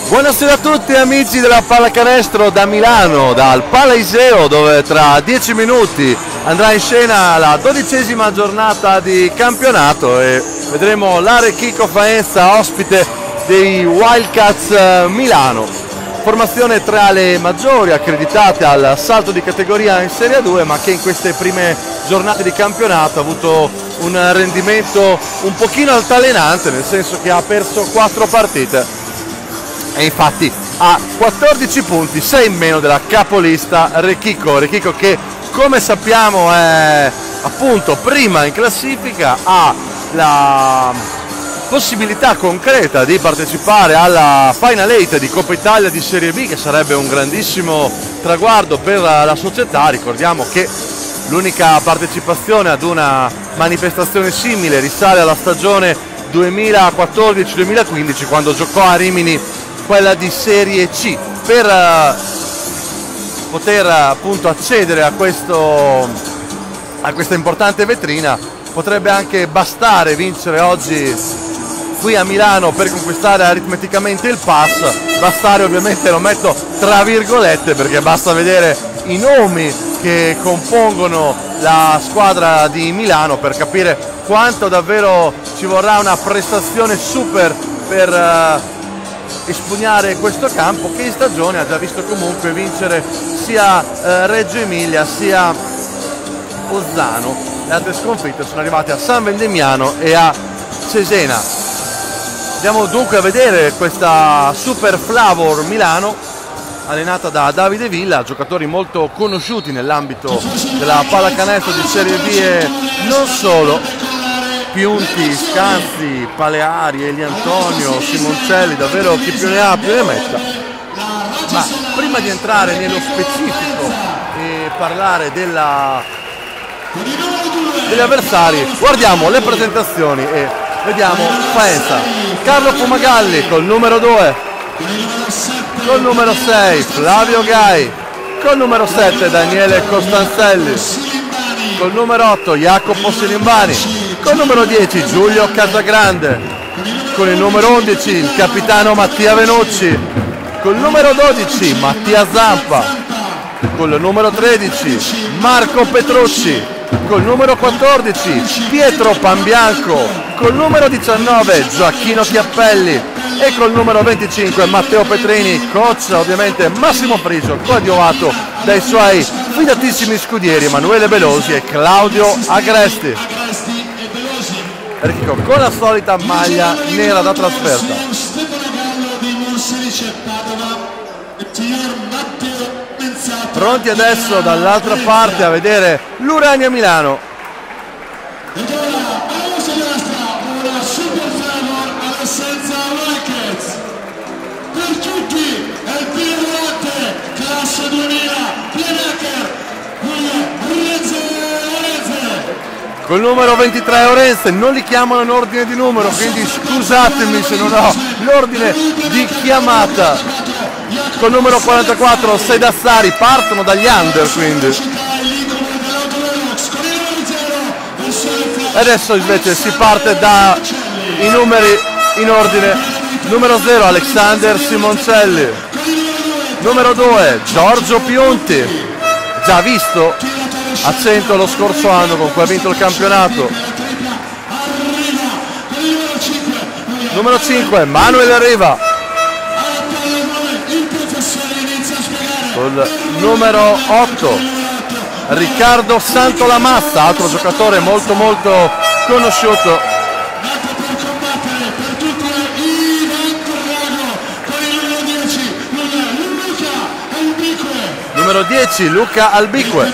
Buonasera a tutti amici della pallacanestro da Milano, dal Palaiseo, dove tra 10 minuti andrà in scena la 12ª giornata di campionato e vedremo l'Arechico Faenza ospite dei Wildcats Milano. Formazione tra le maggiori accreditate al salto di categoria in Serie 2, ma che in queste prime giornate di campionato ha avuto un rendimento un pochino altalenante, nel senso che ha perso 4 partite. E infatti ha 14 punti, 6 in meno della capolista Arechico che, come sappiamo, è appunto prima in classifica, ha la possibilità concreta di partecipare alla Final 8 di Coppa Italia di Serie B, che sarebbe un grandissimo traguardo per la società. Ricordiamo che l'unica partecipazione ad una manifestazione simile risale alla stagione 2014-2015, quando giocò a Rimini quella di Serie C. Per poter appunto accedere a questa importante vetrina potrebbe anche bastare vincere oggi qui a Milano per conquistare aritmeticamente il pass. Bastare, ovviamente lo metto tra virgolette, perché basta vedere i nomi che compongono la squadra di Milano per capire quanto davvero ci vorrà una prestazione super per espugnare questo campo, che in stagione ha già visto comunque vincere sia Reggio Emilia sia Ozzano. Le altre sconfitte sono arrivate a San Vendemiano e a Cesena. Andiamo dunque a vedere questa Super Flavor Milano, allenata da Davide Villa, giocatori molto conosciuti nell'ambito della pallacanestro di Serie B e non solo. Piunti, Scanzi, Paleari, Eliantonio, Simoncelli, davvero chi più ne ha più ne metta. Ma prima di entrare nello specifico e parlare degli avversari, guardiamo le presentazioni e vediamo Faenza. Carlo Fumagalli col numero 2, col numero 6 Flavio Gai, col numero 7 Daniele Costanzelli, col numero 8 Jacopo Silimbani, con il numero 10 Giulio Casagrande, con il numero 11 il capitano Mattia Venucci, con il numero 12 Mattia Zampa, con il numero 13 Marco Petrucci, con il numero 14 Pietro Panbianco, con il numero 19 Gioacchino Chiappelli e con il numero 25 Matteo Petrini. Coach ovviamente Massimo Frigio, coadiuvato dai suoi fidatissimi scudieri Emanuele Belosi e Claudio Agresti. Con la solita maglia nera da trasferta. Pronti adesso dall'altra parte a vedere l'Urania Milano. Per tutti è il pilota classe 2000 playmaker Col numero 23 Orense, non li chiamano in ordine di numero, quindi scusatemi se non ho l'ordine di chiamata. Col numero 44 Sedassari, partono dagli under quindi. Adesso invece si parte dai numeri in ordine. Numero 0 Alexander Simoncelli, numero 2 Giorgio Piunti, già visto a 100 lo scorso anno con cui ha vinto il campionato. Numero 5 Manuel Riva, col numero 8 Riccardo Santolamassa, altro giocatore molto conosciuto. Numero 10 Luca Albique,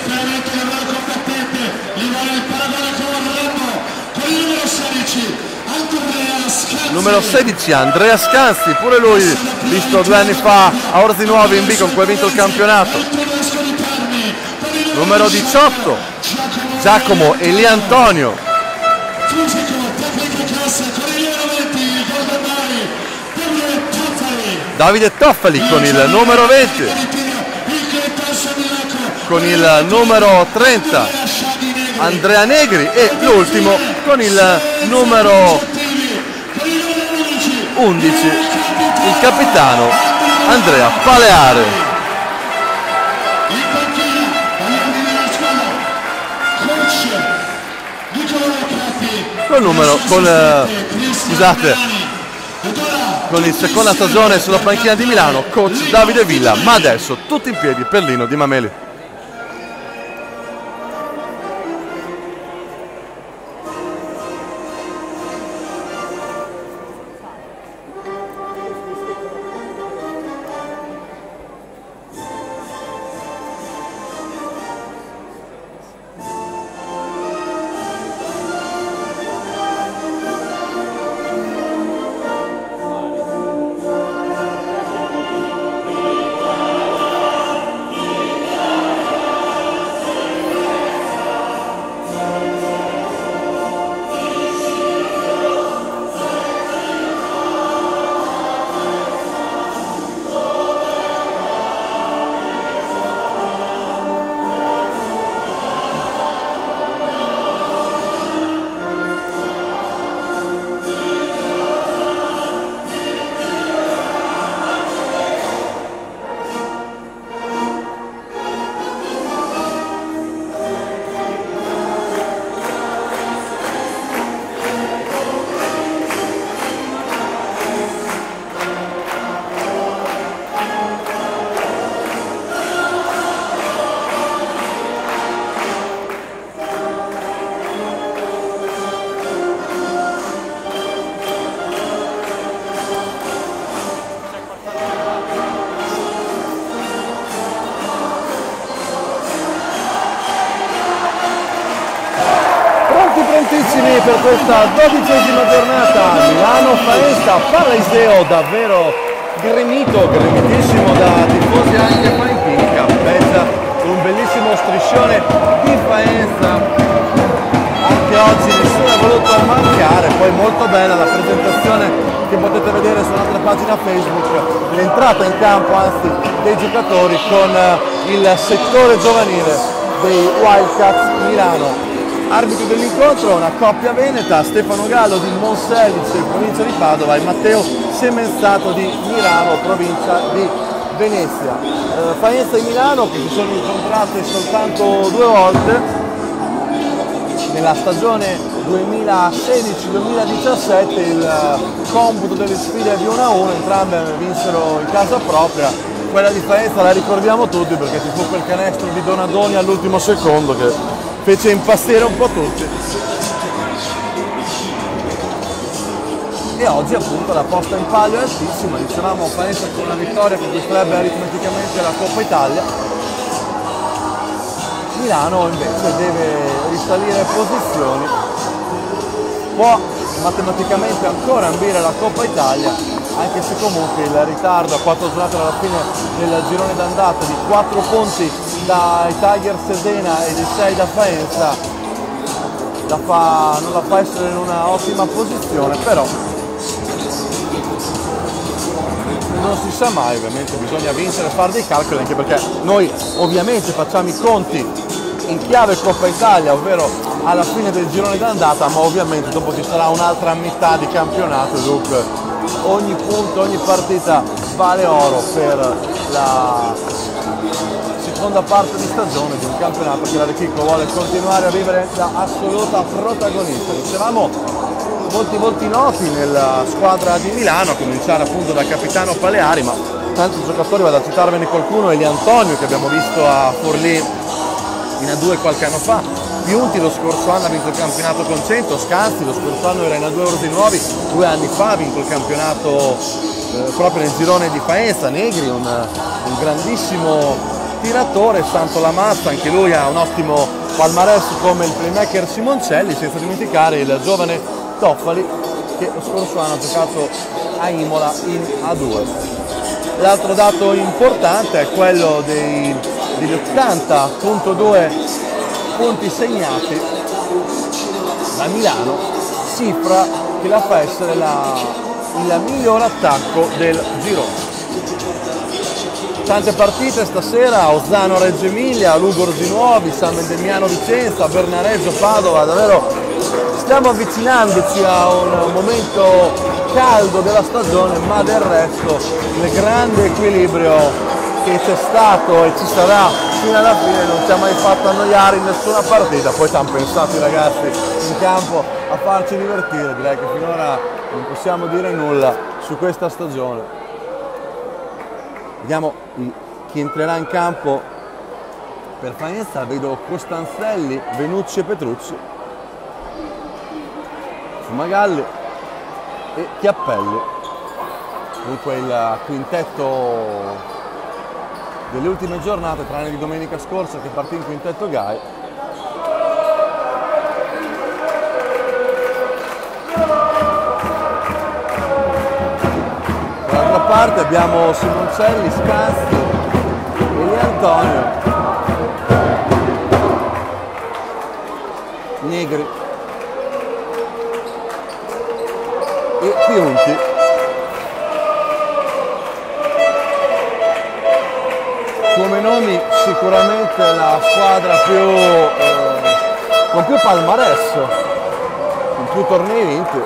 numero 16 Andrea Scanzi, pure lui visto 2 anni fa a Orzi Nuovi in B con cui ha vinto il campionato. Numero 18 Giacomo Eliantonio, Davide Toffoli con il numero 20, con il numero 30 Andrea Negri e l'ultimo con il numero 11 il capitano Andrea Paleari. In panchina, Paleari della squadra, coach Nicola Cappi. Col numero, scusate, con il seconda stagione sulla panchina di Milano, coach Davide Villa, ma adesso tutti in piedi per Lino Di Mameli. Prontissimi per questa 12ª giornata, Milano Faenza, Paleseo davvero gremitissimo da tifosi anche qua in più, campeggia con un bellissimo striscione di Faenza, anche oggi nessuno è voluto mancare, poi molto bella la presentazione che potete vedere sulla nostra pagina Facebook, l'entrata in campo anzi dei giocatori con il settore giovanile dei Wildcats Milano. Arbitri dell'incontro, una coppia veneta, Stefano Gallo di Monselice, provincia di Padova, e Matteo Semenzato di Milano, provincia di Venezia. Faenza e Milano che si sono incontrate soltanto 2 volte nella stagione 2016-2017, il computo delle sfide di 1-1, entrambe vinsero in casa propria. Quella di Faenza la ricordiamo tutti perché ci fu quel canestro di Donadoni all'ultimo secondo che fece impazzire un po' tutti. E oggi appunto la posta in palio è altissima, dicevamo Faenza con una vittoria che conquisterebbe aritmeticamente la Coppa Italia. Milano invece deve risalire posizioni, può matematicamente ancora ambire la Coppa Italia, anche se comunque il ritardo a 4 giornate alla fine del girone d'andata di 4 punti dai Tiger Cesena e di 6 da Faenza non la fa essere in una ottima posizione, però non si sa mai, ovviamente bisogna vincere e fare dei calcoli, anche perché noi ovviamente facciamo i conti in chiave Coppa Italia, ovvero alla fine del girone d'andata, ma ovviamente dopo ci sarà un'altra metà di campionato, dunque ogni punto, ogni partita vale oro per la seconda parte di stagione di un campionato che la Rechico vuole continuare a vivere da assoluta protagonista. Dicevamo molti noti nella squadra di Milano, a cominciare appunto dal capitano Paleari, ma tanti giocatori, vado a citarvene qualcuno, Eli Antonio che abbiamo visto a Forlì in A2 qualche anno fa, Piunti lo scorso anno ha vinto il campionato con 100, Scanzi lo scorso anno era in A2 Orsi Nuovi, 2 anni fa ha vinto il campionato proprio nel girone di Faenza, Negri un grandissimo tiratore, Santo Lamazza anche lui ha un ottimo palmarès come il playmaker Simoncelli, senza dimenticare il giovane Toffali che lo scorso anno ha giocato a Imola in A2. L'altro dato importante è quello degli 80.2 punti segnati da Milano, cifra che la fa essere il miglior attacco del girone. Tante partite stasera, Ozzano Reggio Emilia, Lugo Orzinuovi, San Vendemiano Vicenza, Bernareggio Padova, davvero stiamo avvicinandoci a un momento caldo della stagione, ma del resto il grande equilibrio che c'è stato e ci sarà fino alla fine non ci ha mai fatto annoiare in nessuna partita. Poi ci hanno pensato i ragazzi in campo a farci divertire, direi che finora non possiamo dire nulla su questa stagione. Vediamo chi entrerà in campo per Faenza. Vedo Costanzelli, Venucci e Petrucci, Fumagalli e Chiappelli. Dunque il quintetto delle ultime giornate, tranne di domenica scorsa che partì in quintetto Gai. Dall'altra parte abbiamo Simoncelli, Scanzi e Li Antonio, Negri e Pionti. Come nomi sicuramente la squadra con più palmarès, con più tornei vinti,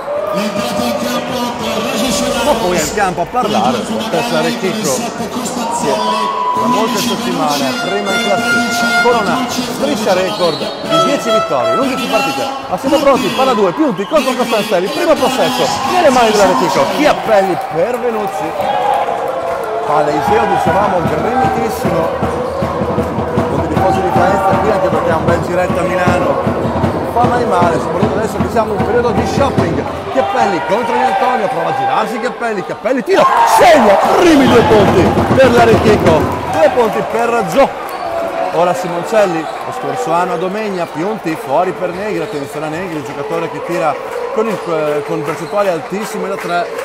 ma poi al campo a parlare lo stesso Arechico che da molte settimane prima in classifica, corona striscia record di 10 vittorie in 11 partite. Ma siamo pronti, palla 2, Piunti contro Costanzelli, primo possesso nelle mani dell'Arechico, Chiappelli per Venucci. Palla Iseo, dicevamo, gremitissimo con i tifosi di Faenza qui, anche perché ha un bel giretto a Milano, non fa mai male, soprattutto adesso che siamo in un periodo di shopping. Chiappelli contro Di Antonio, prova a girarsi Chiappelli, tiro, segna, primi 2 punti per l'Arechico, 2 punti per Gio. Ora Simoncelli, lo scorso anno a Domegna, Pionti fuori per Negri, attenzione a Negri, il giocatore che tira con percentuali altissime da 3.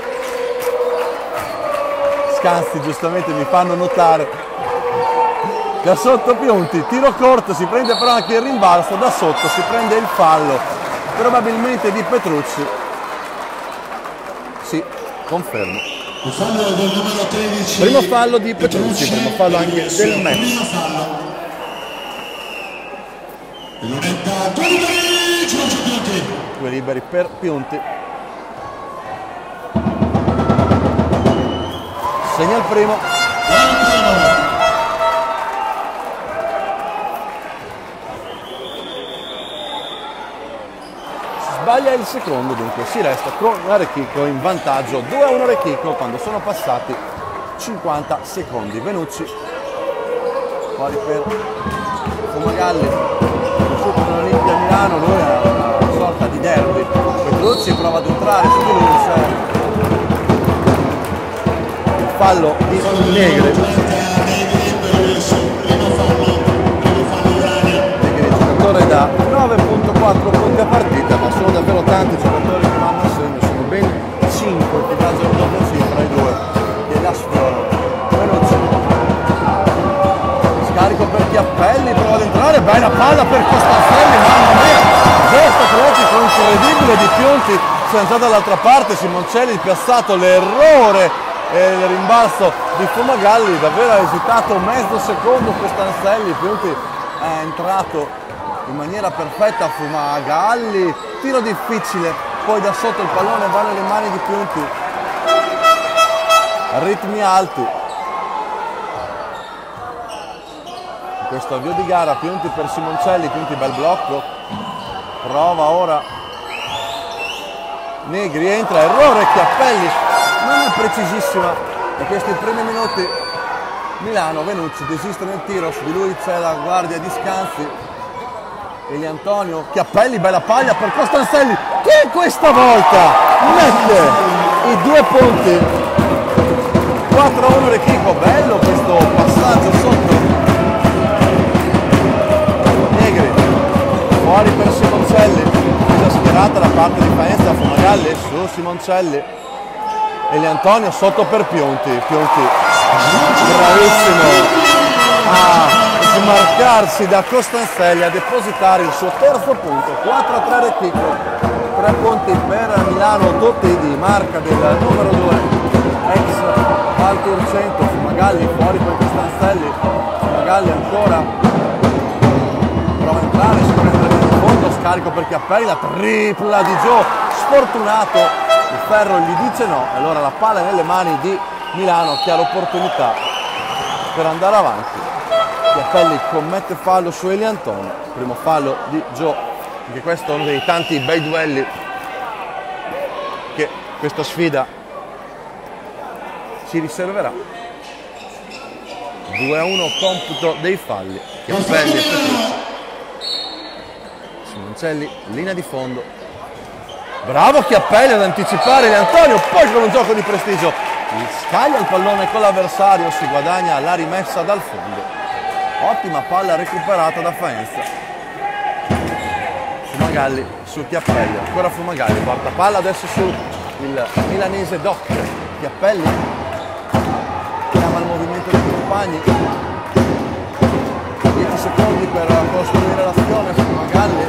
Scanzi giustamente mi fanno notare da sotto Pionti, tiro corto, si prende però anche il rimbalzo, da sotto si prende il fallo, probabilmente di Petrucci. Sì, confermo. Il fallo del numero 13. Primo fallo di Petrucci, primo fallo anche del match. Lunetta, 2 liberi, Giorgio Pionti. 2 liberi per Pionti. Segna il primo. Sbaglia il secondo, dunque si resta con Arechico in vantaggio 2-1 Arechico quando sono passati 50 secondi. Venucci fuori per Fumagalli, su con l'Olimpia Milano, lui è una sorta di derby. Petrucci prova ad entrare su di lui, fallo di Negri. Negri, giocatore da 9.4 punti a partita, ma sono davvero tanti giocatori che vanno a segno, sono ben 5 che viaggiano dopo cifra e 2 che la sfiorano. Venucci, scarico per Chiappelli, prova ad entrare, bella palla per Costanzelli, mamma mia, gesto atletico incredibile di Pionti, si è entrato dall'altra parte, Simoncelli piazzato, l'errore e il rimbalzo di Fumagalli, davvero ha esitato mezzo secondo Costanzelli. Pionti è entrato in maniera perfetta, Fumagalli, tiro difficile, poi da sotto il pallone va nelle mani di Pionti, ritmi alti. In questo avvio di gara Pionti per Simoncelli, Pionti bel blocco, prova ora Negri, entra, errore Chiappelli, non è precisissima in questi primi minuti. Milano, Venucci desiste nel tiro, su di lui c'è la guardia di Scanzi e Li Antonio. Chiappelli, bella paglia per Costanzelli che questa volta mette i 2 punti. 4-1 Arechico, bello questo passaggio sotto. Negri fuori per Simoncelli, già schierata da parte di Faenza, Fumagalli su Simoncelli e Li Antonio sotto per Pionti. Pionti bravissimo a smarcarsi da Costanzelli, a depositare il suo terzo punto. 4-3 Arechico, 3 punti per Milano, tutti di marca del numero 2 ex Valturcento. Fumagalli fuori per Costanzelli, Fumagalli ancora prova a entrare, si prende il fondo, scarico per Chiappelli, la tripla di Gio, sfortunato il ferro gli dice no, e allora la palla è nelle mani di Milano che ha l'opportunità per andare avanti. Chiappelli commette fallo su Eli Antonio, primo fallo di Joe, anche questo è uno dei tanti bei duelli che questa sfida ci riserverà. 2-1 computo dei falli. Chiappelli e Petrucci. Simoncelli, linea di fondo. Bravo Chiappelli ad anticipare Eli Antonio, poi con un gioco di prestigio scaglia il pallone con l'avversario, si guadagna la rimessa dal fondo. Ottima palla recuperata da Faenza. Fumagalli su Chiappelli, ancora Fumagalli, porta palla adesso sul milanese Doc. Chiappelli chiama il movimento dei compagni, 10 secondi per costruire l'azione. Fumagalli,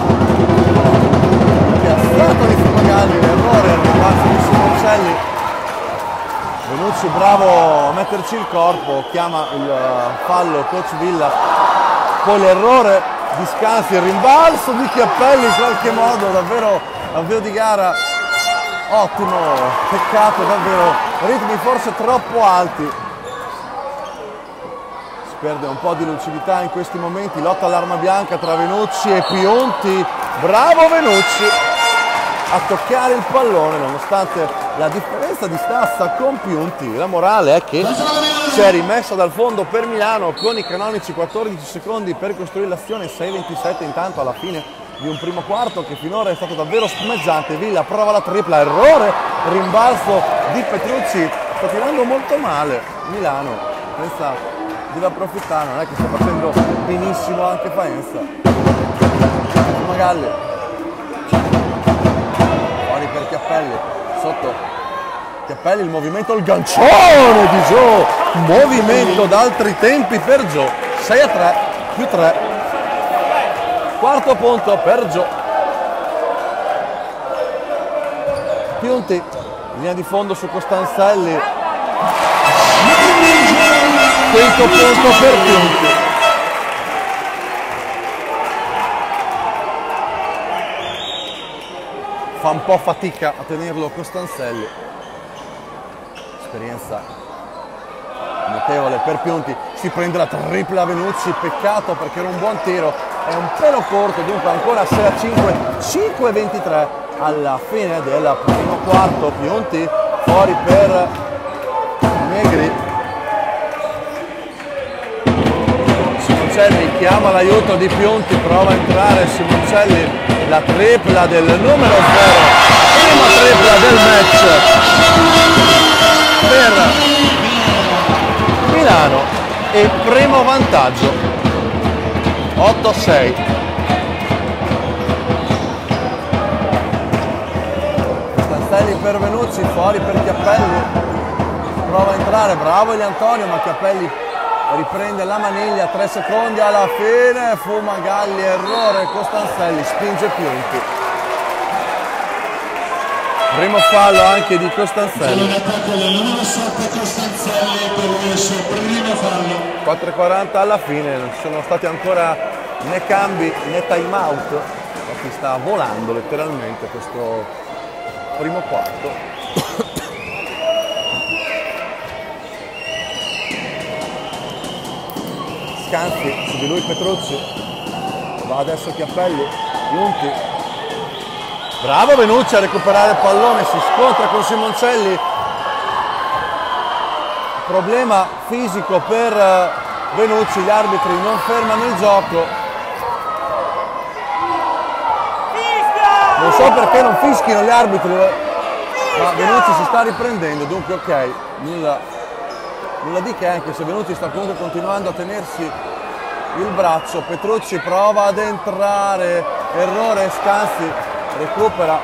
piazzato di Fumagalli, l'errore al ribasso di Simoncelli. Venucci bravo a metterci il corpo, chiama il fallo coach Villa, poi l'errore di Scanzi, il rimbalzo di Chiappelli in qualche modo, davvero avvio di gara ottimo, peccato davvero, ritmi forse troppo alti, si perde un po' di lucidità in questi momenti, lotta all'arma bianca tra Venucci e Pionti, bravo Venucci a toccare il pallone nonostante la differenza di stazza con Pionti. La morale è che si è rimessa dal fondo per Milano con i canonici 14 secondi per costruire l'azione, 6:27 intanto alla fine di un primo quarto che finora è stato davvero spumeggiante. Villa prova la tripla, errore, rimbalzo di Petrucci, sta tirando molto male Milano, questa deve approfittare, non è che sta facendo benissimo anche Faenza. Magalli fuori per Chiappelli, sotto Chiappelli, il movimento, il gancione di Joe, movimento d'altri tempi per Joe, 6-3 più 3, quarto punto per Joe. Pionti, linea di fondo su Costanzelli, quinto punto per Pionti. Fa un po' fatica a tenerlo Costanzelli, esperienza notevole per Pionti, si prende la tripla Venucci, peccato perché era un buon tiro, è un pelo corto, dunque ancora 6-5, 5-23 alla fine del primo quarto. Pionti fuori per Negri, Simoncelli chiama l'aiuto di Pionti, prova a entrare Simoncelli, la tripla del numero 0, prima tripla del match per Milano e primo vantaggio 8-6. Costanzelli per Venucci, fuori per Chiappelli, prova a entrare, bravo Eli Antonio, ma Chiappelli riprende la maniglia, 3 secondi alla fine, Fumagalli, errore, Costanzelli spinge Pionti. Primo fallo anche di Costanzelli. In attacco del numero 7 Costanzelli per il suo primo fallo. 4:40 alla fine, non ci sono stati ancora né cambi né time out, infatti sta volando letteralmente questo primo quarto. Scanzi, su di lui Petrucci, va adesso Chiappelli, Pionti, bravo Venucci a recuperare il pallone, si scontra con Simoncelli, problema fisico per Venucci, gli arbitri non fermano il gioco, non so perché non fischino gli arbitri, ma Venucci si sta riprendendo, dunque ok, nulla di che, anche se Venucci sta comunque continuando a tenersi il braccio. Petrucci prova ad entrare, errore, Scanzi recupera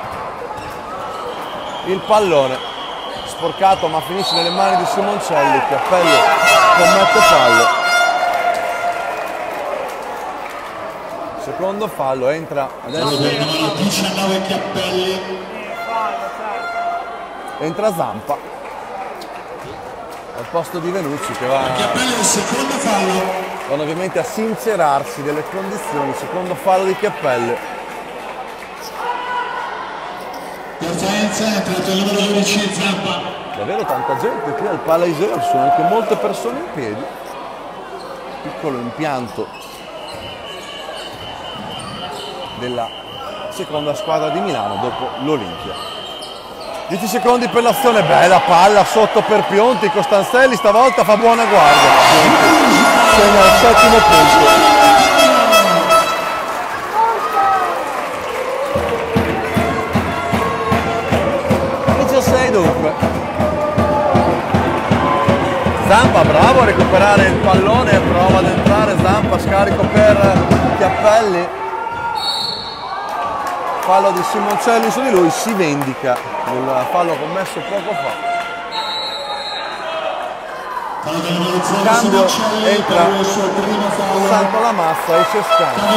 il pallone, sporcato ma finisce nelle mani di Simoncelli. Chiappelli commette fallo, secondo fallo, entra adesso, 19 Chiappelli, entra Zampa al posto di Venucci che va il secondo fallo. vanno ovviamente a sincerarsi delle condizioni. Secondo fallo di Chiappelli. Faenza, è entrato il numero 12 Zampa. Davvero tanta gente qui al Palais, sono anche molte persone in piedi. Piccolo impianto della seconda squadra di Milano dopo l'Olimpia. 10 secondi per l'azione, bella palla sotto per Pionti, Costanzelli stavolta fa buona guardia, segna il settimo punto. 16 dunque. Zampa bravo a recuperare il pallone, prova ad entrare Zampa, scarico per Chiappelli. Fallo di Simoncelli su di lui, si vendica del fallo commesso poco fa. Cambio, entra Santo Lamassa, esce Scanzi.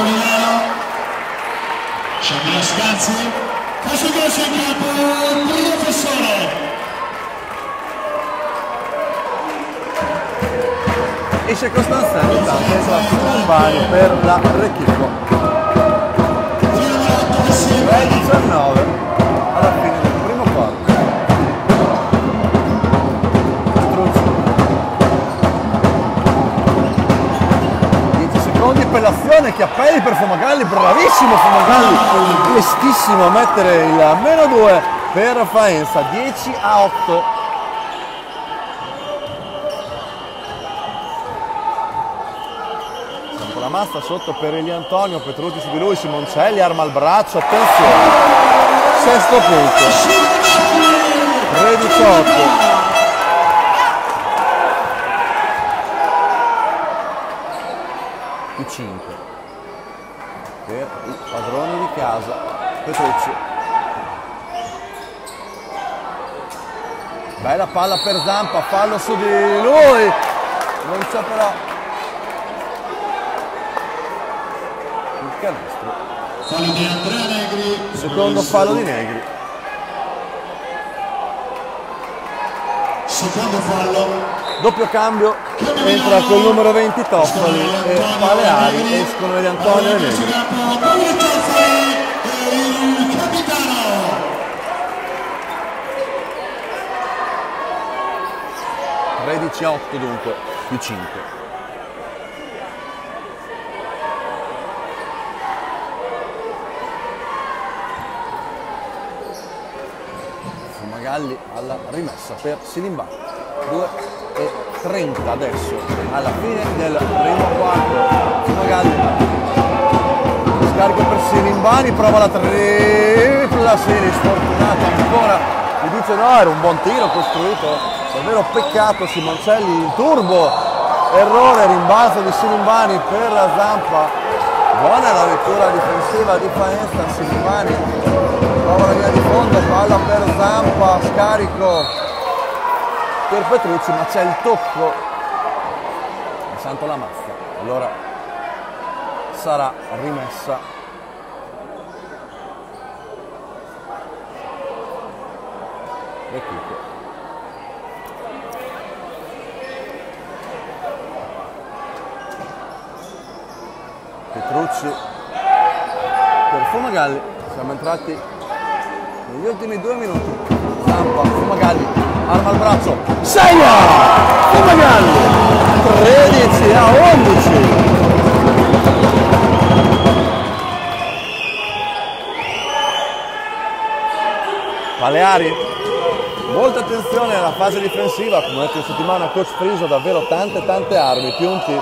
Scambio Scanzi, calcio grosso in campo, il professore. Esce Costanzelli, intanto entra Simoncelli per la Recchico. 19 alla fine del primo quarto. 10 secondi per l'azione, Chiappelli per Fumagalli, bravissimo Fumagalli, prestissimo a mettere il -2 per Faenza, 10-8. La massa sotto per Eliantonio, Petrucci su di lui, Simoncelli arma il braccio, attenzione, sesto punto, 13-8. Più 5 per i padroni di casa, Petrucci. Bella palla per Zampa, fallo su di lui, non c'è però canestro. Fallo di Andrea Negri. Secondo fallo di Negri. Secondo fallo. Doppio cambio, entra col numero 20 Toffoli e Paleari, escono gli Antonio e Negri. Il capitano. 13-8 dunque, più 5. Fumagalli alla rimessa per Silimbani, 2:30 adesso alla fine del primo quarto. Fumagalli, scarico per Silimbani, prova la tripla, Sili sfortunato ancora, mi dice no, era un buon tiro costruito, davvero peccato. Simoncelli in turbo, errore, rimbalzo di Silimbani per la Zampa, buona la lettura difensiva di Faenza. Silimbani prova la linea di fondo, palla per Zampa, scarico per Petrucci, ma c'è il tocco di Santo Lamassa, allora sarà rimessa Recchico. Petrucci per Fumagalli, siamo entrati negli ultimi 2 minuti. Zampa, Fumagalli, arma il braccio, segna! Fumagalli, 13-11. Paleari, molta attenzione alla fase difensiva, come ha detto in settimana coach Friso, davvero tante armi. Pionti,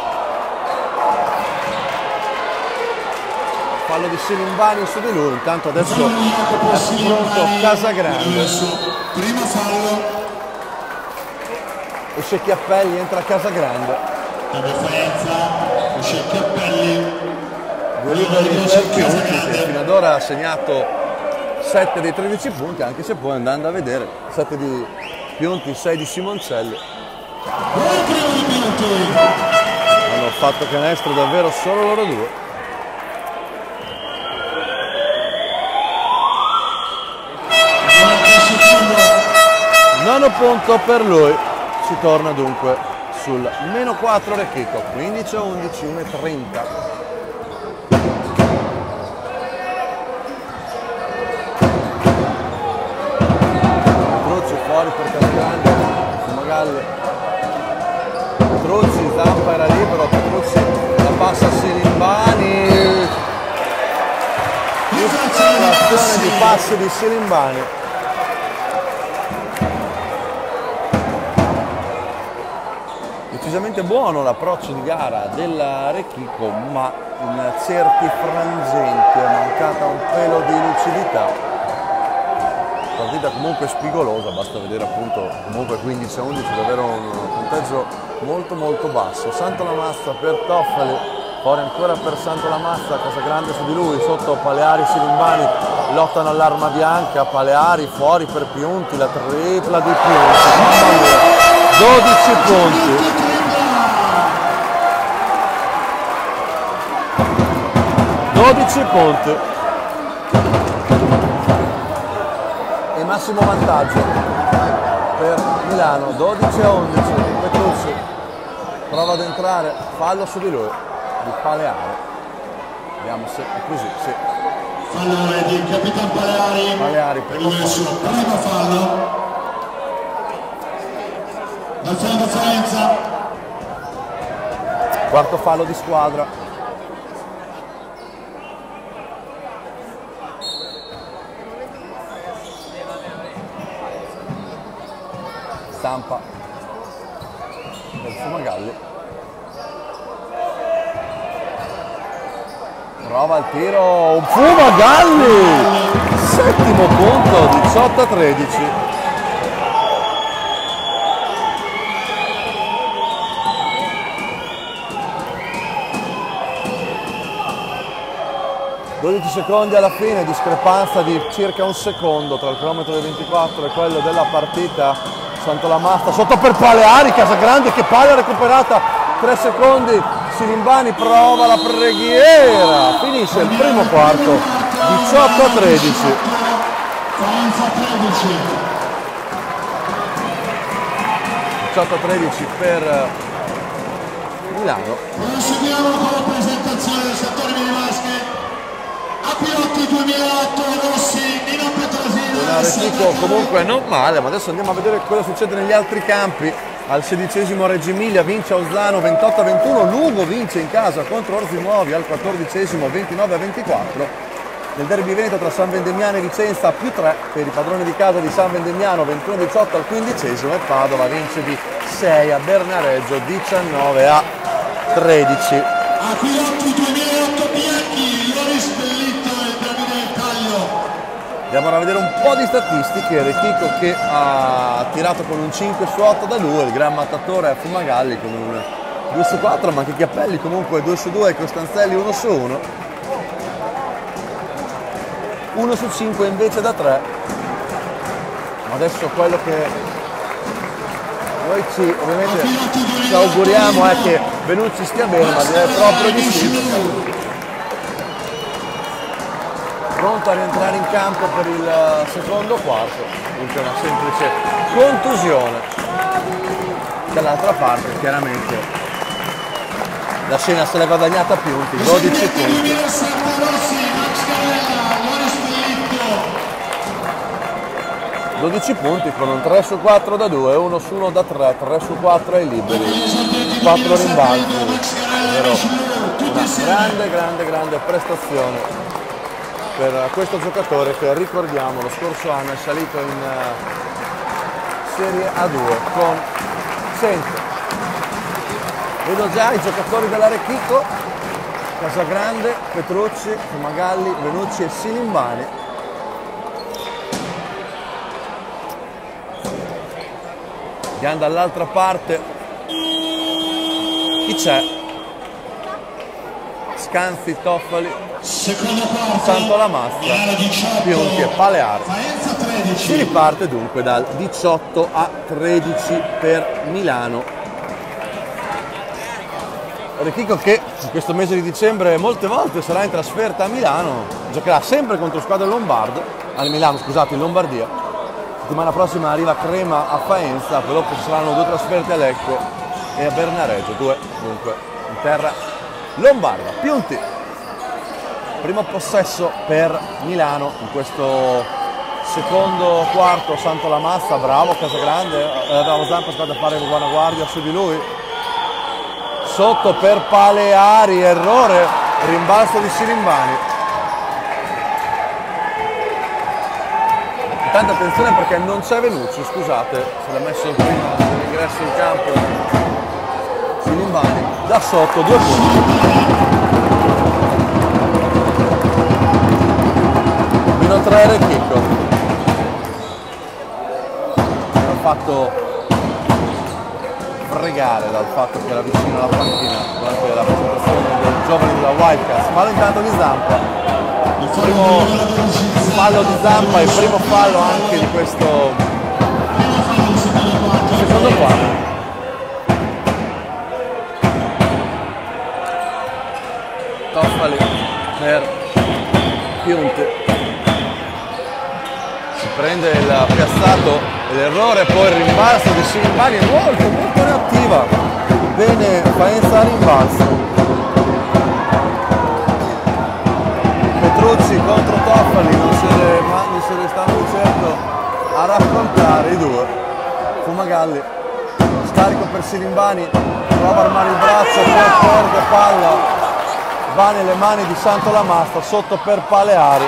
fallo di Silimbani su di lui, intanto adesso è pronto Casagrande. Primo fallo. Esce Chiappelli, entra Casagrande. Cambio Faenza, esce Chiappelli. 2 liberi per Pionti, che fino ad ora ha segnato 7 dei 13 punti, anche se poi andando a vedere 7 di Pionti, 6 di Simoncelli. Buon primo di Pionti. Hanno fatto canestro davvero solo loro due. Nono punto per lui, si torna dunque sul -4 Recchico, 15-11, 1:30. grande, Fumagalli, Petrucci, Zampa era libero, Petrucci la passa a Silimbani, infrazione di passi di Silimbani. Decisamente buono l'approccio di gara della Rechico, ma in certi frangenti è mancata un pelo di lucidità. Partita comunque spigolosa, basta vedere appunto comunque 15-11, davvero un punteggio molto basso. Santolamazza per Toffoli, fuori ancora per Santolamazza, Casagrande su di lui, sotto Paleari, Silimbani lottano all'arma bianca, Paleari fuori per Piunti, la tripla di Piunti, 12 punti. 12 punti e massimo vantaggio per Milano, 12-11. Petrucci prova ad entrare, fallo su di lui di Paleari, vediamo se è così, sì. Fallo di Capitan Paleari, Paleari per il suo primo fallo dal fondo Faenza. Quarto fallo di squadra. Stampa per Fumagalli, prova il tiro, Fumagalli, settimo punto, 18-13. Secondi alla fine, discrepanza di circa un secondo tra il cronometro del 24 e quello della partita. Santolamazza sotto per Paleari, Casagrande che palla recuperata, 3 secondi, Silimbani prova la preghiera, finisce il primo quarto, 18-13. 18-13 per Milano. Proseguiamo con la presentazione del settore minibasket. A Pilotti 2008, Rossi, Nino Petrosino. Una Rechico comunque non male, ma adesso andiamo a vedere cosa succede negli altri campi. Al 16° Reggio Emilia vince Auslano 28-21, Lugo vince in casa contro Orzinuovi al 14° 29-24. Nel derby Veneto tra San Vendemiano e Vicenza +3 per i padroni di casa di San Vendemiano 21-18 al 15° e Padova vince di 6 a Bernareggio 19-13. Aquilotti 2008 Bianchi, Loris Bellitto e Davide Taglio. Andiamo a vedere un po' di statistiche. Rechico che ha tirato con un 5 su 8 da 2, il gran mattatore è Fumagalli con un 2 su 4, ma anche Chiappelli comunque 2 su 2 e Costanzelli 1 su 1. 1 su 5 invece da 3. Ma adesso quello che noi ovviamente ci auguriamo è che Benucci stia bene, ma direi proprio di sì. Pronto a rientrare in campo per il secondo quarto, dunque una semplice contusione. Dall'altra parte chiaramente la scena se l'è guadagnata a Piunti, 12 punti. 12 punti con un 3 su 4 da 2, 1 su 1 da 3, 3 su 4 ai liberi, 4 rimbalzi, davvero una grande prestazione per questo giocatore che, ricordiamo, lo scorso anno è salito in Serie A2 con 100. Vedo già i giocatori della Rechico, Casagrande, Petrucci, Fumagalli, Benucci e Silimbani. Andiamo dall'altra parte, chi c'è? Scanzi, Toffoli, Santolamazza, Piunti e Paleari. Si riparte dunque dal 18-13 per Milano. Rechico che in questo mese di dicembre molte volte sarà in trasferta a Milano, giocherà sempre contro squadre lombarde, al Milano scusate, in Lombardia. Settimana prossima arriva Crema a Faenza, poi dopo ci saranno 2 trasferte a Lecco e a Bernareggio, 2 dunque in terra lombarda. Piunti, primo possesso per Milano in questo secondo quarto Santolamassa, bravo Casagrande, bravo Zampa, aspetta a fare buona guardia su di lui, sotto per Paleari, errore, rimbalzo di Silimbani. Intanto attenzione perché non c'è Venucci, scusate, se l'ha messo prima dell'ingresso in campo Silimbani, da sotto 2 punti. Meno 3 Rechicco. Ha fatto fregare dal fatto che era vicino alla panchina durante la presentazione dei giovani della Wildcats. Fallo intanto di Zampa, il primo fallo di Zampa, il primo fallo anche di questo secondo quarto. Toffali per Piunte, si prende il piazzato e l'errore, poi il rimbalzo di Silimbani è molto reattiva, bene Faenza a rimbalzo. Petrucci contro Toffali, non se ne stanno certo a raccontare i due. Fumagalli, scarico per Silimbani, prova a armare il braccio, poi perde palla, va nelle mani di Santolamassa, sotto per Paleari.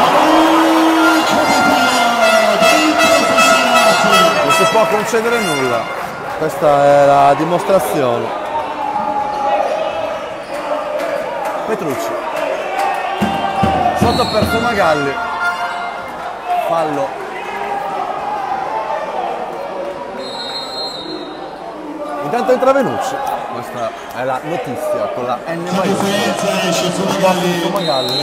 Non si può concedere nulla, questa è la dimostrazione. Petrucci, sotto per Fumagalli, fallo. Intanto entra Venucci, questa è la notizia con la N maiuscola. Fumagalli.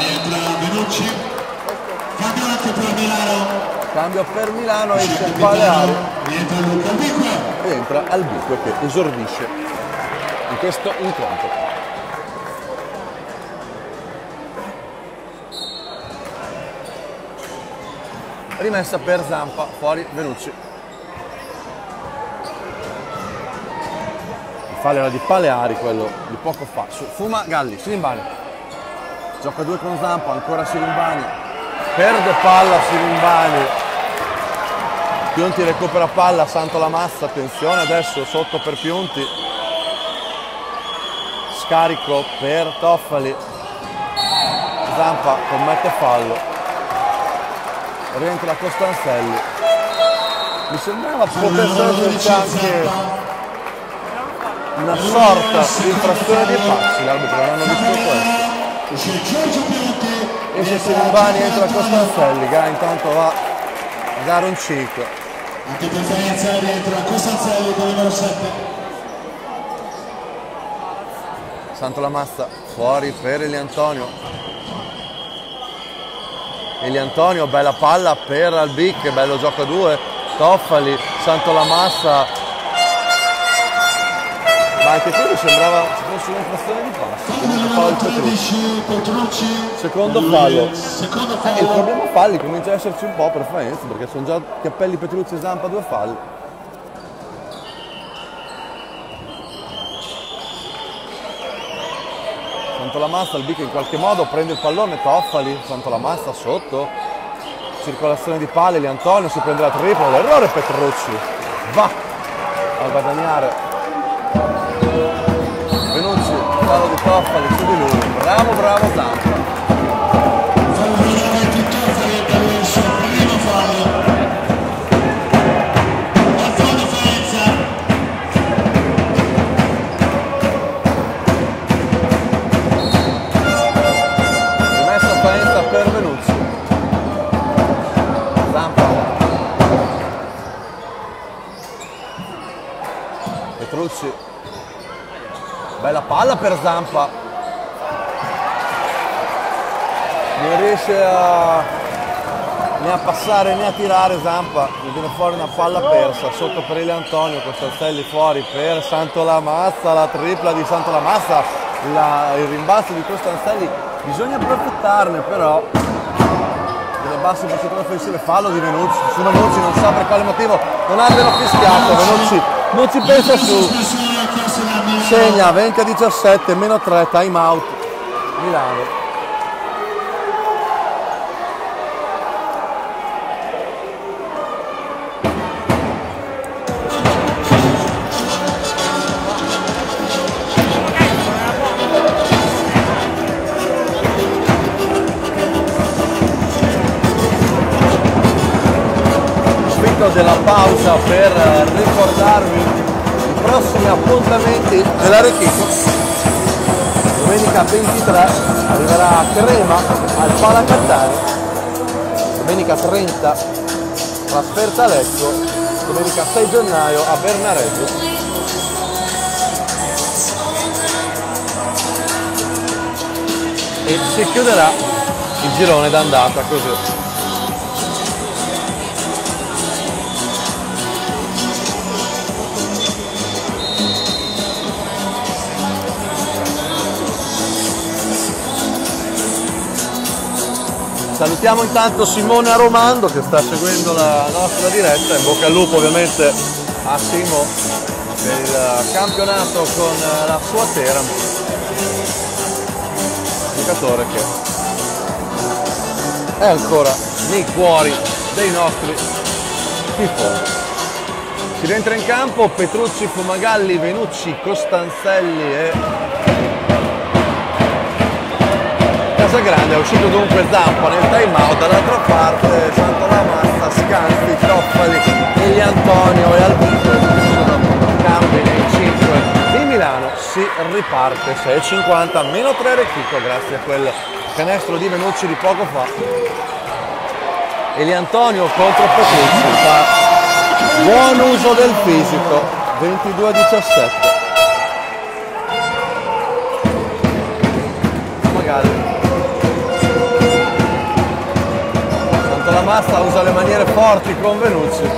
Cambio per Milano, esce il Paleari e entra Albique che esordisce in questo incontro. Rimessa per Zampa, fuori Venucci. Il fallo era di Paleari, quello di poco fa. Su Fumagalli, Silimbani. Gioca 2 con Zampa, ancora Silimbani. Perde palla Silimbani. Piunti recupera palla, Santolamassa, attenzione adesso sotto per Piunti. Scarico per Toffali. Zampa commette fallo. Rientra Costanzelli. Mi sembrava potesse esserci anche una sorta di infrazione di passi, l'arbitro non hanno visto questo. Esce Silimbani, entra Costanzelli, gara intanto va a gara un 5. Antipreferenza rientra Costanzelli con il numero 7. Santolamassa fuori per Eliantonio. Eliantonio, bella palla per Albic, bello gioco a 2. Toffali, Santolamassa. Ma anche qui mi sembrava ci fosse un'infrazione di passi. Petrucci. Secondo fallo. Il problema falli comincia a esserci un po' per Faenza, perché sono già Cappelli, Petrucci e Zampa 2 falli. Santolamassa, Albic in qualche modo prende il pallone, Toffali, Santolamassa sotto. Circolazione di palle, Eliantonio si prende la tripla, l'errore Petrucci. Va a guadagnare. Venucci, fallo di Toffali su di lui, bravo Zampa. Rimessa Faenza per Venucci. Zampa. Petrucci. Bella palla per Zampa, non riesce né a passare né a tirare Zampa, gli viene fuori una palla persa, sotto per Eliantonio, Costanzelli fuori per Santolamassa, la tripla di Santolamassa, il rimbalzo di Costanzelli, bisogna approfittarne però, delle basse percentuali offensive, fallo di Venucci, su Venucci non so per quale motivo non abbiano fischiato, Venucci non ci pensa su. Segna 20-17, meno 3, time out Milano. approfitto della pausa per ricordarvi i prossimi appuntamenti dell'Arechico. Domenica 23 arriverà Crema al Pala Cattaneo, domenica 30 trasferta a Lecco, domenica 6 gennaio a Bernareggio. E si chiuderà il girone d'andata così. Salutiamo intanto Simone Aromando che sta seguendo la nostra diretta, in bocca al lupo ovviamente a Simo per il campionato con la sua Teramo, giocatore che è ancora nei cuori dei nostri tifosi. Si rientra in campo Petrucci, Fumagalli, Venucci, Costanzelli e Casagrande. È uscito dunque Zampa nel time out, dall'altra parte Santolamassa, Scanzi, Toffali, Egli Antonio e Alvito cambi nei 5 di Milano. Si riparte 6,50 meno 3 Arechico grazie a quel canestro di Venucci di poco fa. Egli Antonio contro Petrucci fa buon uso del fisico, 22-17. Magari la Massa usa le maniere forti con Venucci.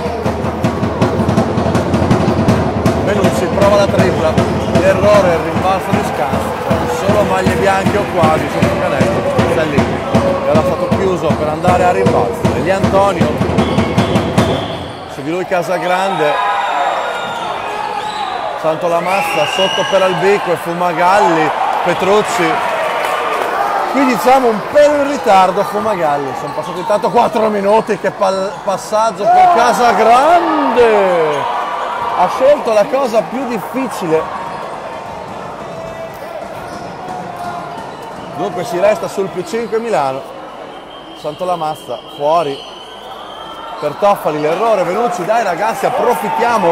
Venucci prova la tripla, l'errore, il rimbalzo di Scanzi, solo maglie bianche o quasi sotto canestro. Salì era stato chiuso per andare a rimbalzo. Egli Antonio, su di lui Casagrande, Santolamassa sotto per Albico e Fumagalli, Petrucci. Qui diciamo un pelo in ritardo Fumagalli, sono passati intanto 4 minuti, che passaggio per Casagrande, ha scelto la cosa più difficile. Dunque si resta sul più 5 Milano, Santolamassa fuori per Toffali, l'errore, Venucci, dai ragazzi approfittiamo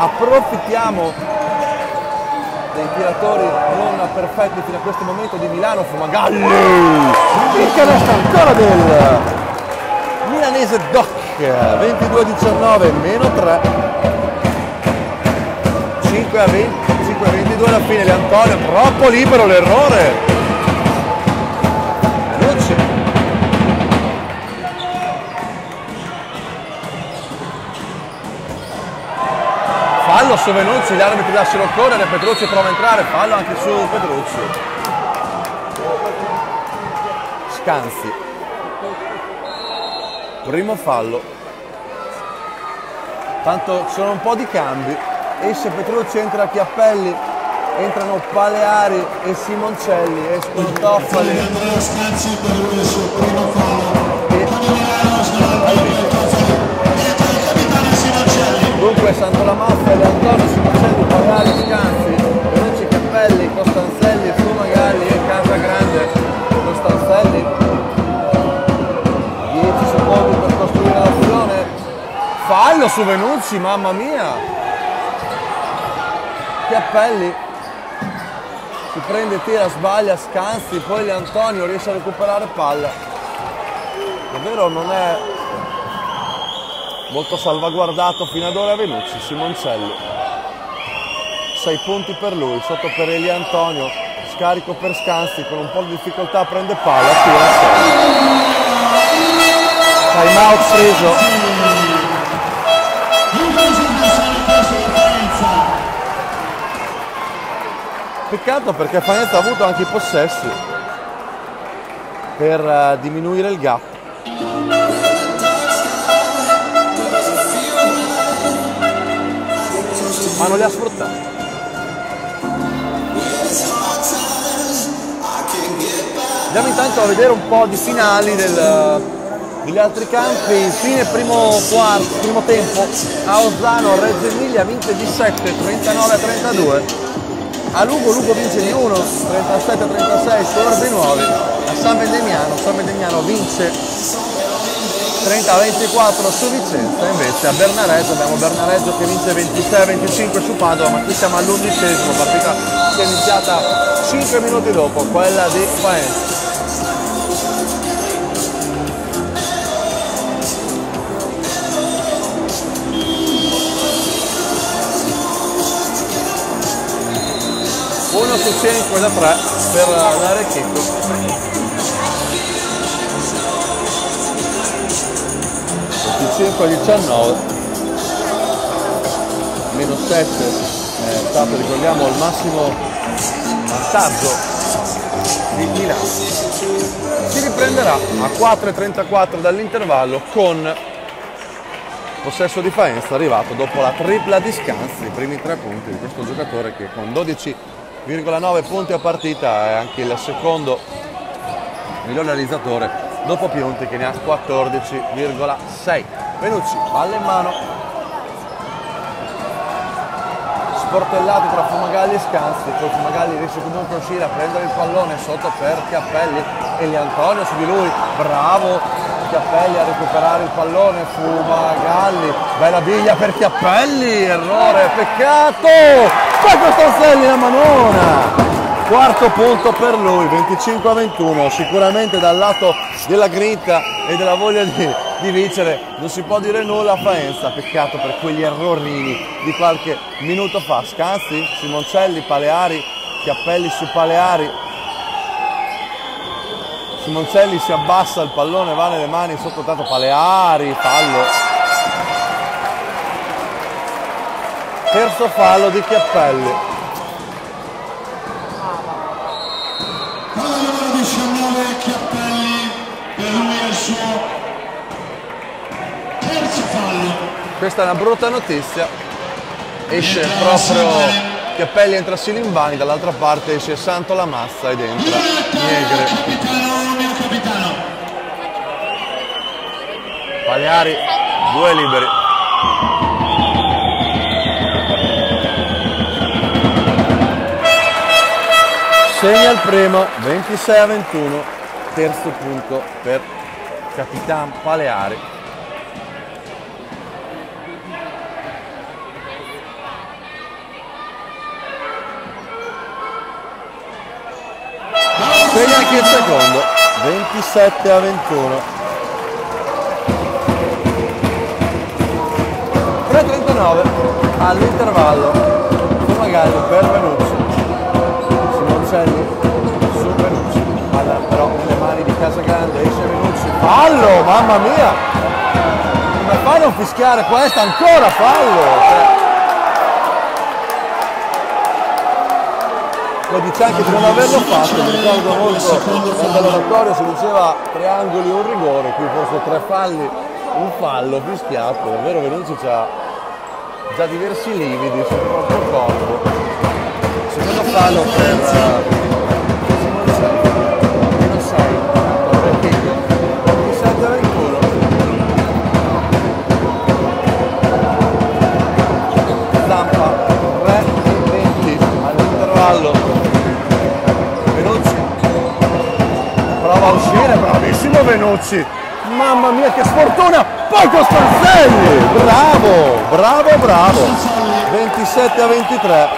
dei tiratori non perfetti fino a questo momento di Milano. Fumagalli, il canestro ancora del milanese Doc, 22-19 meno 3, 5-22 alla fine. Di Antonio troppo libero, l'errore. Venucci, fallo su Venucci, gli arbitri lasciano correre, Petrucci prova a entrare, fallo anche su Petrucci. Scanzi, primo fallo, tanto ci sono un po' di cambi, esce Petrucci, entra Chiappelli, entrano Paleari e Simoncelli, escono Toffali dunque Santolamassa, Egli Antonio, Simoncelli, Paleari, Scanzi, Venucci, Cappelli, Costanzelli, Fumagalli e Casagrande. Costanzelli 10 secondi per costruire l'azione, fallo su Venucci, mamma mia. Chiappelli si prende, tira, sbaglia, Scanzi, poi Egli Antonio riesce a recuperare palla. Davvero non è molto salvaguardato fino ad ora Venucci. Simoncelli, 6 punti per lui, sotto per Egli Antonio, scarico per Scanzi, con un po' di difficoltà prende palla, tira. Time out preso. Peccato perché Faenza ha avuto anche i possessi per diminuire il gap. Ma non li ha sfruttati. Andiamo intanto a vedere un po' di finali degli altri campi. Fine primo tempo, a Ozzano Reggio Emilia vince di 7, 39-32. A Lugo vince di 1, 37-36 su Orbe Nuovi. A San Vendemiano vince 30-24 su Vicenza. Invece a Bernareggio abbiamo Bernareggio che vince 26-25 su Padova, ma qui siamo all'11ª partita che è iniziata 5 minuti dopo quella di Faenza. Uno su 5 da 3 per l'Arechico. (25 a 19), meno 7 è stato, ricordiamo, il massimo vantaggio di Milano. Si riprenderà a 4:34 dall'intervallo con possesso di Faenza, arrivato dopo la tripla di Scanzi, i primi 3 punti di questo giocatore che con 12,9 punti a partita è anche il secondo miglior realizzatore dopo Pionti che ne ha 14,6. Venucci, palla in mano, sportellati tra Fumagalli e Scanzi, poi Fumagalli riesce comunque a uscire a prendere il pallone sotto per Chiappelli, Eliantonio su di lui, bravo Chiappelli a recuperare il pallone, Fumagalli, bella biglia per Chiappelli, errore, peccato, Paco Stanzelli la manona. Quarto punto per lui, 25-21, sicuramente dal lato della grinta e della voglia di vincere non si può dire nulla a Faenza, peccato per quegli errorini di qualche minuto fa. Scanzi, Simoncelli, Paleari, Chiappelli su Paleari, Simoncelli si abbassa, il pallone va nelle mani sotto tanto Paleari, fallo. Terzo fallo di Chiappelli. Palla numero 19 Chiappelli, per lui è il suo terzo fallo. Questa è una brutta notizia, esce proprio Chiappelli, entra Silimbani, dall'altra parte esce Santo Lamazza ed entra Negre. Mio capitano. Paleari, 2 liberi. Segna il primo, 26-21, terzo punto per Capitan Paleari. Segna anche il secondo, 27-21. 3:39 all'intervallo, Fumagalli per Venucci. Simoncelli su Venucci, palla però nelle mani di Casagrande, esce Venucci, fallo, mamma mia, come fa a non fischiare questa, ancora fallo, lo dice anche di non averlo fatto, mi ricordo molto quando all'oratorio si diceva triangoli un rigore, qui forse 3 falli, un fallo fischiato, davvero Venucci c'ha già diversi lividi sul proprio corpo. Secondo fallo per Simoncelli, meno 6, Rechico, 27-21. Zampa, 3:20 all'intervallo. Venucci prova a uscire, bravissimo Venucci, mamma mia che sfortuna, poi Costanzelli, bravo, bravo, bravo, 27-23.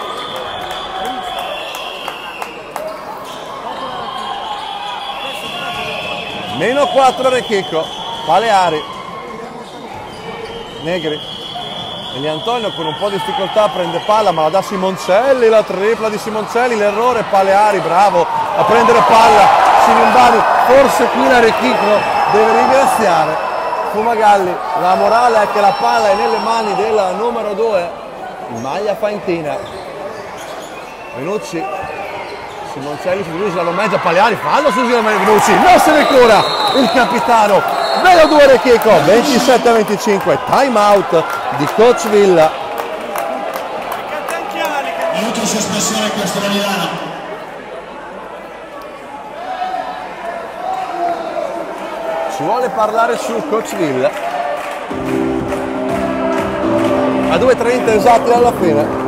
Meno 4 Rechico, Paleari, Negri, Eliantonio con un po' di difficoltà prende palla ma la dà Simoncelli, la tripla di Simoncelli, l'errore, Paleari bravo a prendere palla, Silimbani, forse qui la Rechico deve ringraziare Fumagalli, la morale è che la palla è nelle mani della numero 2, in maglia faentina, Venucci, Simoncelli su lui, slalomeggia, Paleari, fallo su Venucci, non se ne cura il capitano, meno 2 Rechico, 27-25, time out di Coach Villa. Minuto di sospensione questo da Milano. Ci vuole parlare su Coach Villa. A 2:30 esatti alla fine.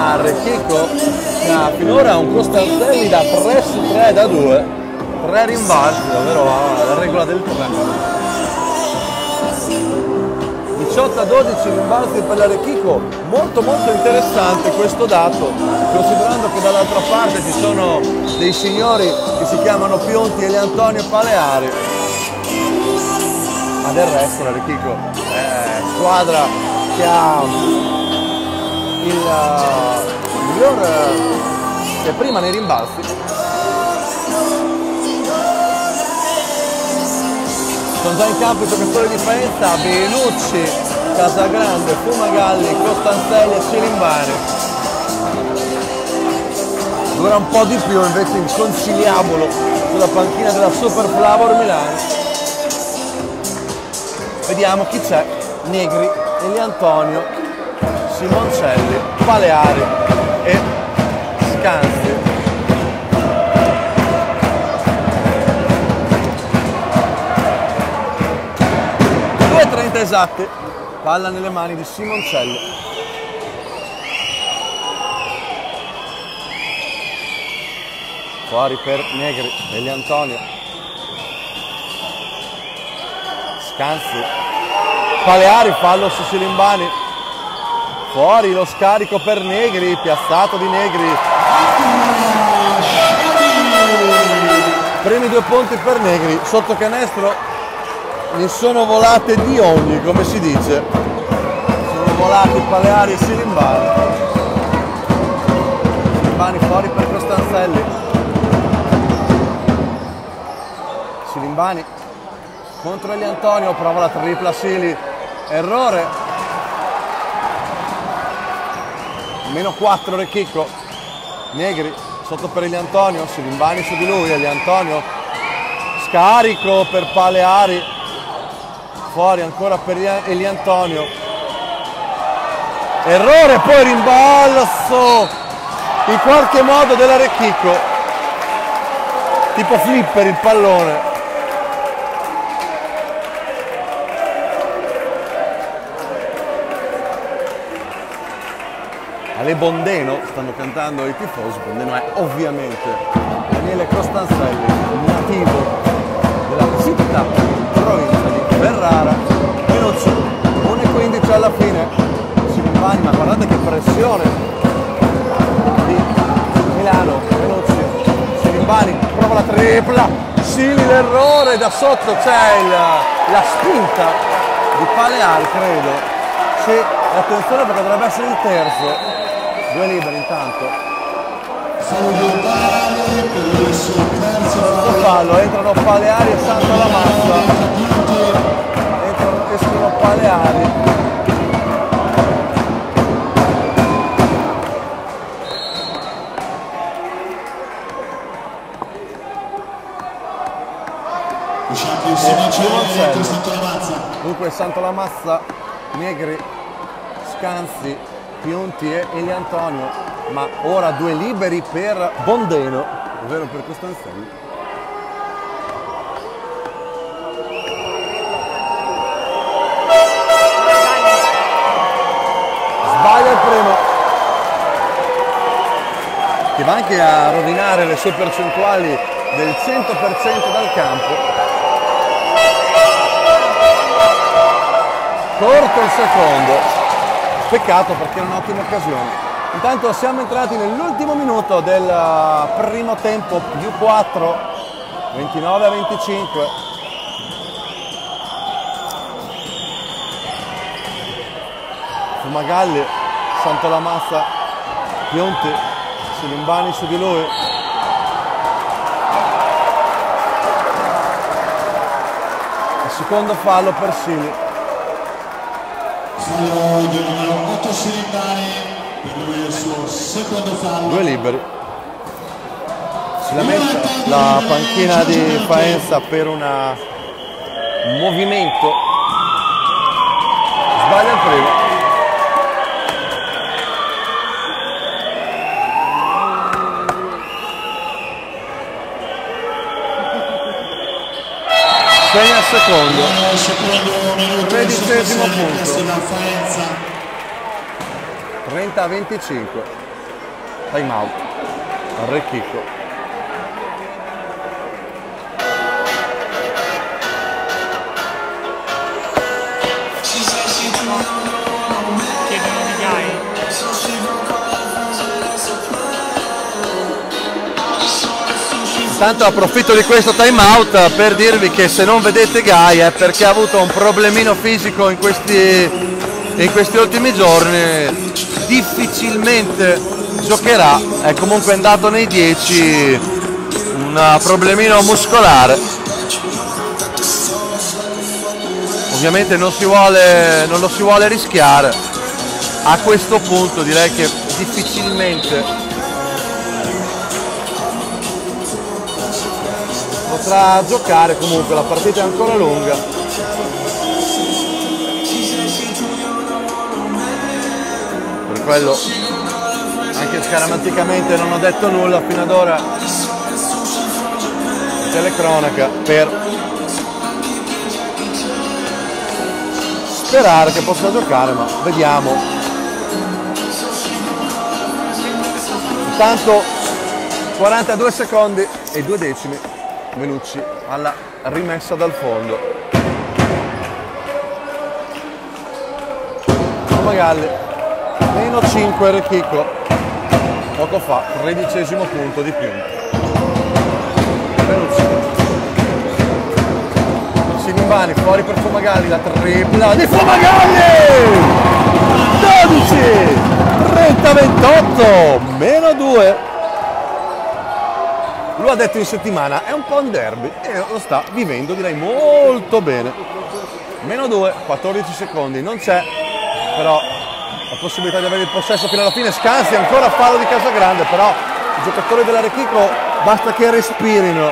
Rechicco che ha finora un Costanzelli da 3 su 3 da 2, 3 rimbalzi, davvero la regola del 3. 18-12 rimbalzi per la Rechicco, molto interessante questo dato, considerando che dall'altra parte ci sono dei signori che si chiamano Pionti, Eliantonio e Paleari. Ma del resto la Rechicco è squadra che ha il miglior, che è prima nei rimbalzi. Sono già in campo i giocatori di difesa, Benucci, Casagrande, Fumagalli, Costanzelli e Cilimbani. Dura un po' di più invece il conciliabolo sulla panchina della Super Flavor Milano. Vediamo chi c'è: Negri, Eliantonio, Simoncelli, Paleari e Scanzi. 2:30 esatte, palla nelle mani di Simoncelli. Fuori per Negri, Eliantonio. Scanzi. Paleari, fallo su Cilimbani. Fuori lo scarico per Negri, piazzato di Negri. Primi 2 punti per Negri, sotto canestro. Ne sono volate di ogni, come si dice. Sono volati Paleari e Cilimbani. Cilimbani fuori per Costanzelli. Cilimbani contro Eliantonio, prova la tripla Sili, errore. -4 Rechicco. Negri sotto per Eliantonio, Cilimbani su di lui, Eliantonio scarico per Paleari. Fuori ancora per Eliantonio, errore, poi rimbalzo in qualche modo della Rechicco, tipo flipper il pallone. Ale Bondeno stanno cantando i tifosi. Bondeno è ovviamente Daniele Costanzelli, nativo della città provincia di Ferrara. Benucci, 1:15 alla fine. Cilimbani, ma guardate che pressione di Milano. Benucci, Cilimbani, prova la tripla, Sili l'errore, da sotto c'è la spinta di Paleari, credo. Sì, attenzione perché dovrebbe essere il terzo. 2 liberi intanto. Questo fallo, entrano Paleari e Santalamassa. Escono Paleari. Dunque Santalamassa, Negri, Scanzi, Pionti e Eliantonio, ma ora 2 liberi per Bondeno, ovvero per Costanzelli. Sbaglia il primo, che va anche a rovinare le sue percentuali del 100% dal campo. Corto il secondo, peccato perché era un'ottima occasione. Intanto siamo entrati nell'ultimo minuto del primo tempo, +4, 29-25. Fumagalli, Santalamassa, Pionti, Cilimbani su di lui. Il secondo fallo per Sili. Fallo del numero 8 Cilimbani, per lui il suo secondo fallo. 2 liberi. Si lamenta la panchina di Faenza per un movimento. Sbaglia il primo. Segna il secondo. 13° punto. 30-25. time out, Rechico. Chiedono di Gai. Intanto approfitto di questo time out per dirvi che se non vedete Gai è perché ha avuto un problemino fisico in questi ultimi giorni, difficilmente giocherà, è comunque andato nei 10, un problemino muscolare. Ovviamente non lo si vuole rischiare, a questo punto direi che difficilmente potrà giocare, comunque la partita è ancora lunga. Per quello anche scaramanticamente non ho detto nulla fino ad ora, telecronaca, per sperare che possa giocare, ma vediamo. Intanto 42 secondi e 2 decimi, Menucci alla rimessa dal fondo. Magalli, meno 5 Rechico, poco fa, 13° punto di più. Menucci. Sinimbani fuori per Fumagalli, la tripla di Fumagalli! 12! 30-28, meno 2. Lui ha detto in settimana, è un po' un derby e lo sta vivendo, direi, molto bene. Meno 2, 14 secondi, non c'è però la possibilità di avere il possesso fino alla fine. Scanzi ancora fallo di Casagrande, però i giocatori della Rechico basta che respirino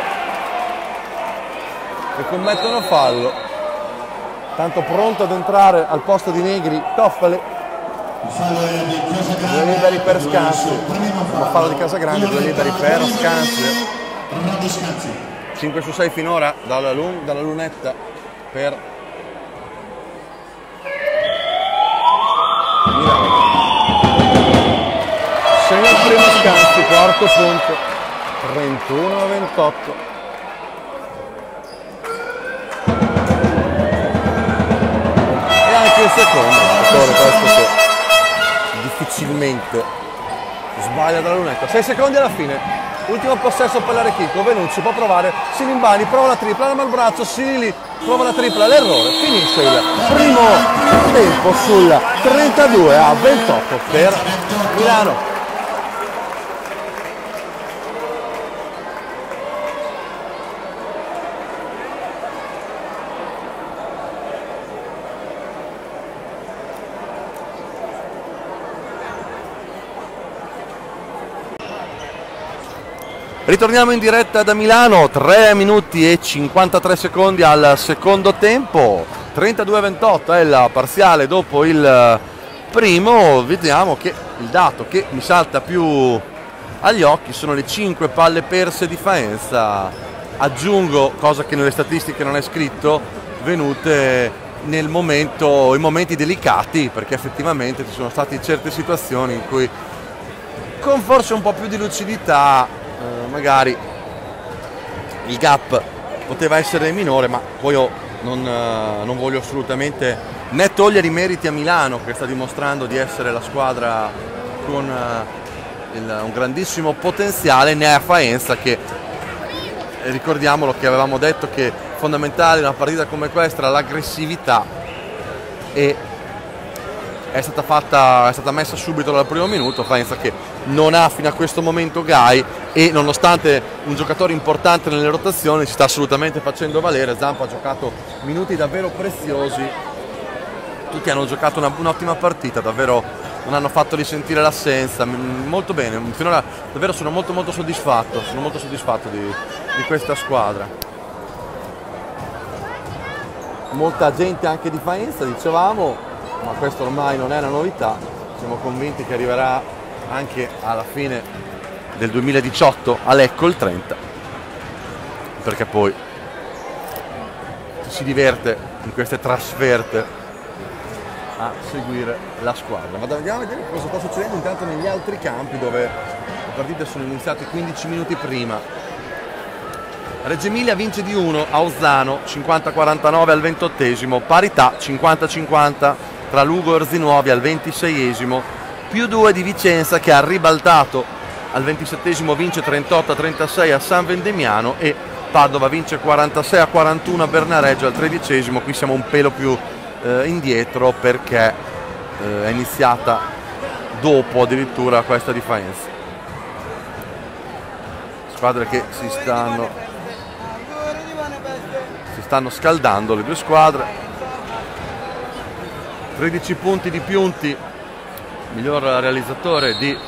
e commettono fallo. Tanto pronto ad entrare al posto di Negri Toffoli. Due liberi per Scanzi, fallo di Casagrande, 2 liberi per Scanzi. 5 su 6 finora dalla lunetta per Milano. Segna il primo Scanzi, quarto punto, 31-28. E anche il secondo, questo che difficilmente sbaglia dalla lunetta. 6 secondi alla fine, ultimo possesso per la Rechico. Venucci può provare, Sinimbani prova la tripla, la Malbrazzo, Silili prova la tripla, l'errore, finisce il primo tempo sul 32-28 per Milano. Ritorniamo in diretta da Milano, 3 minuti e 53 secondi al secondo tempo, 32-28 è la parziale dopo il primo. Vediamo che il dato che mi salta più agli occhi sono le 5 palle perse di Faenza. Aggiungo, cosa che nelle statistiche non è scritto, venute in momenti delicati, perché effettivamente ci sono state certe situazioni in cui con forse un po' più di lucidità magari il gap poteva essere minore, ma poi io non voglio assolutamente né togliere i meriti a Milano, che sta dimostrando di essere la squadra con un grandissimo potenziale, né a Faenza, che ricordiamolo che avevamo detto che fondamentale in una partita come questa l'aggressività, e è stata messa subito dal primo minuto. Faenza che non ha fino a questo momento Gai, e nonostante un giocatore importante nelle rotazioni si sta assolutamente facendo valere. Zampa ha giocato minuti davvero preziosi, tutti hanno giocato un'ottima partita, davvero non hanno fatto risentire l'assenza, molto bene, finora davvero sono molto soddisfatto, di questa squadra. Molta gente anche di Faenza, dicevamo, ma questo ormai non è una novità, siamo convinti che arriverà anche alla fine del 2018 a Lecco il 30, perché poi si diverte in queste trasferte a seguire la squadra. Ma andiamo a vedere cosa sta succedendo intanto negli altri campi, dove partite sono iniziate 15 minuti prima. Reggio Emilia vince di 1 a Ozzano 50-49 al 28esimo, parità 50-50 tra Lugo e Orzinuovi al 26esimo, più 2 di Vicenza che ha ribaltato al 27esimo, vince 38-36 a San Vendemiano, e Padova vince 46-41 a Bernareggio al 13esimo. Qui siamo un pelo più indietro perché è iniziata dopo addirittura questa differenza. Squadre che si stanno scaldando, le due squadre. 13 punti di Piunti, miglior realizzatore di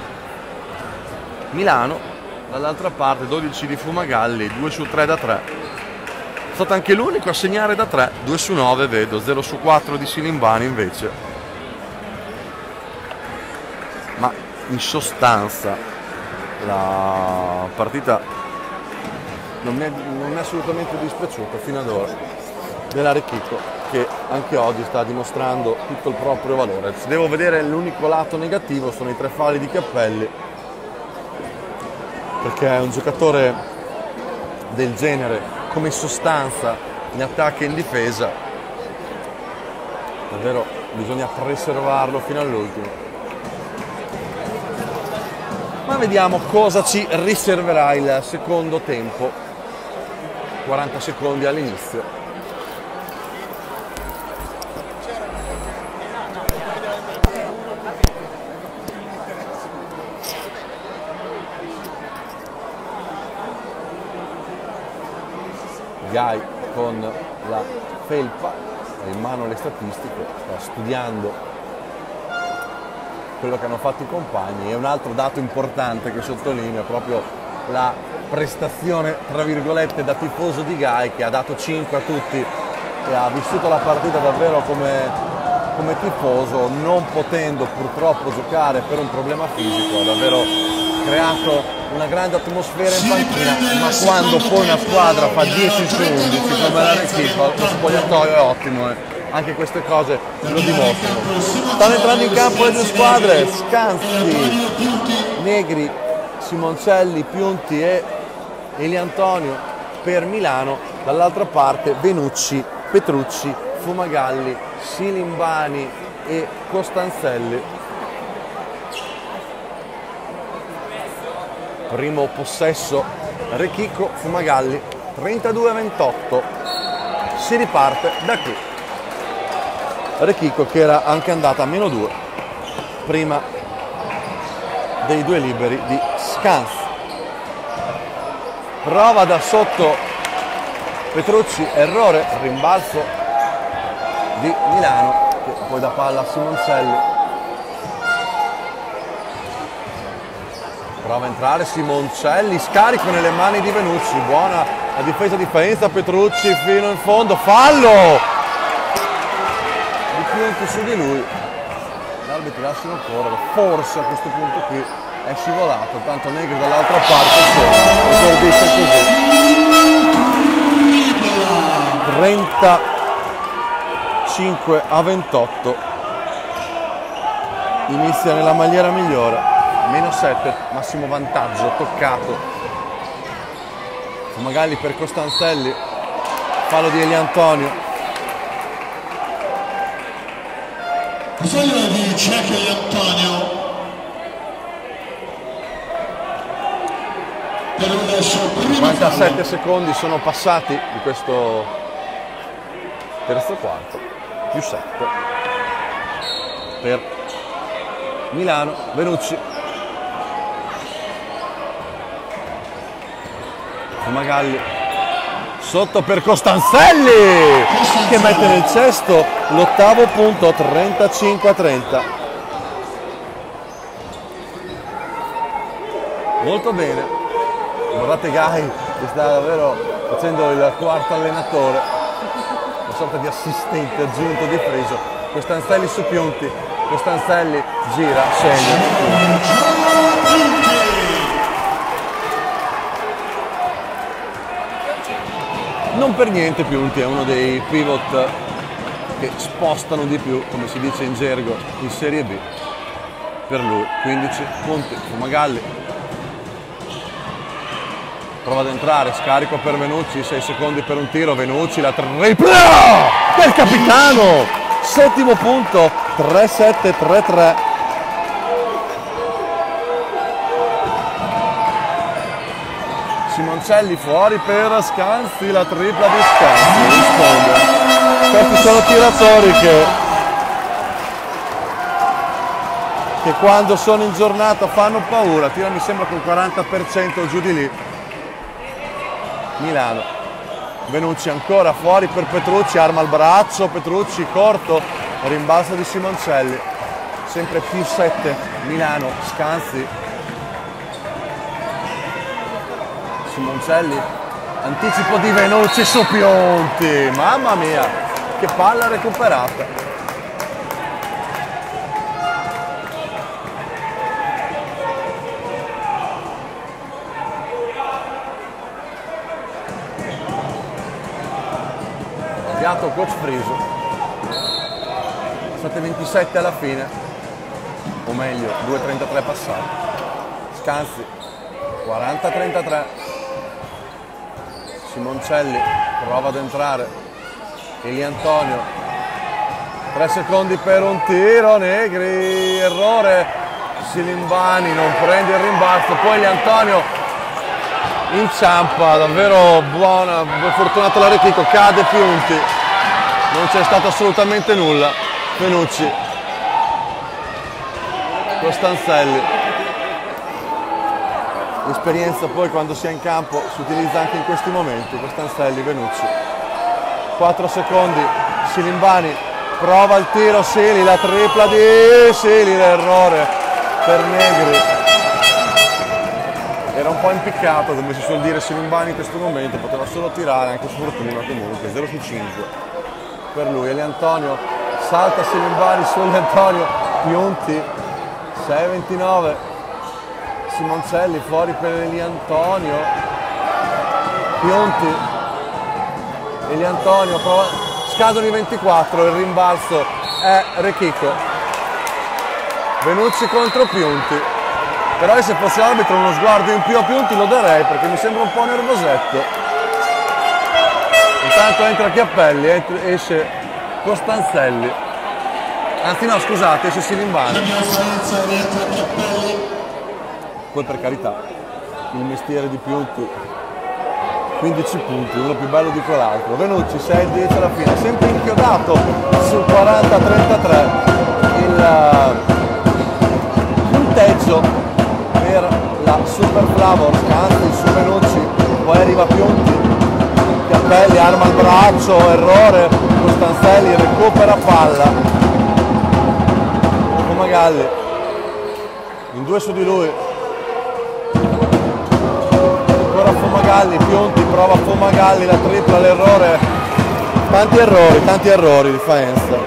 Milano, dall'altra parte 12 di Fumagalli, 2 su 3 da 3. È stato anche l'unico a segnare da 3, 2 su 9 vedo, 0 su 4 di Silimbani invece. Ma in sostanza la partita non mi è assolutamente dispiaciuta fino ad ora dell'Arechico, che anche oggi sta dimostrando tutto il proprio valore. Se devo vedere l'unico lato negativo sono i 3 falli di Cappelli, perché è un giocatore del genere come sostanza in attacco e in difesa davvero bisogna preservarlo fino all'ultimo. Ma vediamo cosa ci riserverà il secondo tempo. 40 secondi all'inizio. Gai con la felpa, ha in mano le statistiche, sta studiando quello che hanno fatto i compagni. E un altro dato importante che sottolineo è proprio la prestazione tra virgolette da tifoso di Gai, che ha dato 5 a tutti e ha vissuto la partita davvero come tifoso, non potendo purtroppo giocare per un problema fisico. Ha davvero creato una grande atmosfera in panchina, ma quando poi una squadra fa 10 su 11 come l'Arechico, lo spogliatoio è ottimo, anche queste cose lo dimostrano. Stanno entrando in campo le due squadre, Scanzi, Negri, Simoncelli, Piunti e Eliantonio per Milano, dall'altra parte Venucci, Petrucci, Fumagalli, Silimbani e Costanzelli. Primo possesso Arechico, Fumagalli, 32-28, si riparte da qui. Arechico che era anche andata a -2 prima dei 2 liberi di Scanz. Prova da sotto Petrucci, errore, rimbalzo di Milano, che poi da palla a Simoncelli. Prova a entrare Simoncelli, scarico nelle mani di Venucci, buona la difesa di Faenza, Petrucci fino in fondo, fallo! Piunti su di lui, gli arbitri lasciano correre, forse a questo punto qui è scivolato, tanto Negri dall'altra parte esordisce così. 35-28, inizia nella maniera migliore, -7, massimo vantaggio toccato. Fumagalli per Costanzelli, fallo di Eliantonio. Bisogna di Cecchi e Antonio per adesso 57 secondi sono passati di questo terzo quarto, più 7 per Milano. Venucci, Fumagalli sotto per Costanzelli che mette nel cesto l'8° punto, 35-30. Molto bene, guardate Gai che sta davvero facendo il quarto allenatore, una sorta di assistente aggiunto di Friso. Costanzelli su Piunti, Costanzelli gira, segna. Non per niente Piunti è uno dei pivot che spostano di più, come si dice in gergo, in Serie B. Per lui 15 punti. Fumagalli prova ad entrare, scarico per Venucci, 6 secondi per un tiro, Venucci la tripla del capitano, settimo punto, 3-7, 3-3. Simoncelli fuori per Scanzi, la tripla di Scanzi, risponde. Questi sono tiratori che quando sono in giornata fanno paura, tira mi sembra col 40% giù di lì. Milano, Venucci ancora fuori per Petrucci, arma al braccio, Petrucci corto, rimbalzo di Simoncelli, sempre più 7, Milano, Scanzi, Simoncelli, anticipo di Venucci su Pionti, mamma mia, che palla recuperata. Coach Friso, 7:27 alla fine, o meglio 2:33 passati. Scanzi 40-33, Simoncelli prova ad entrare, Eli Antonio, 3 secondi per un tiro, Negri, errore, Silimbani non prende il rimbalzo, poi Eli Antonio inciampa, davvero buona, fortunato l'Arechico, cade Pionti. Non c'è stato assolutamente nulla. Venucci, Costanzelli. L'esperienza poi quando si è in campo si utilizza anche in questi momenti. Costanzelli, Venucci. 4 secondi, Silimbani prova il tiro, Sili, la tripla di Sili, l'errore per Negri. Era un po' impiccato, come si suol dire Silimbani in questo momento, poteva solo tirare, anche sfortuna comunque, 0/5. Per lui, Eli Antonio, salta Silimbani su Eli Antonio, Pionti, 6:29, Simoncelli fuori per Eli Antonio, Pionti, Eli Antonio, scadono i 24, il rimbalzo è Rechico, Venucci contro Pionti, però se fosse arbitro uno sguardo in più a Pionti lo darei perché mi sembra un po' nervosetto. Intanto entra Chiappelli, esce Costanzelli, anzi no scusate, esce Silimbani. Poi per carità, il mestiere di Pionti, 15 punti, uno più bello di quell'altro. Venucci 6-10 alla fine, sempre inchiodato sul 40-33 il punteggio per la Super Flavor, Scanzi su Venucci, poi arriva Pionti. Chiappelli arma al braccio, errore, Costanzelli recupera palla, Fumagalli in 2 su di lui, ancora Fumagalli, Pionti prova Fumagalli, la tripla, l'errore, tanti errori di Faenza.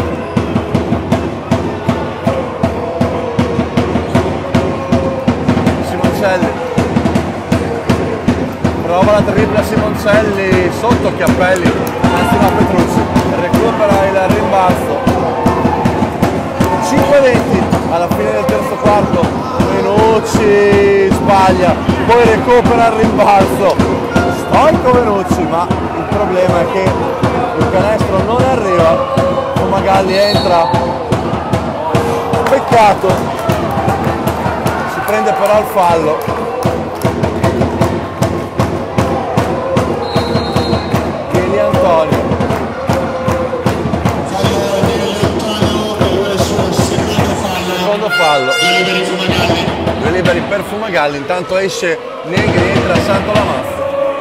Simoncelli prova la tripla, Simoncelli sotto Chiappelli, anzi no, Petrucci recupera il rimbalzo. 5:20 alla fine del terzo quarto, Venucci sbaglia, poi recupera il rimbalzo, storico Venucci, ma il problema è che il canestro non arriva, Fumagalli entra, peccato, si prende però il fallo. Antonio. Secondo fallo. 2 liberi per Fumagalli, intanto esce Negri, entra Santo Lamazza.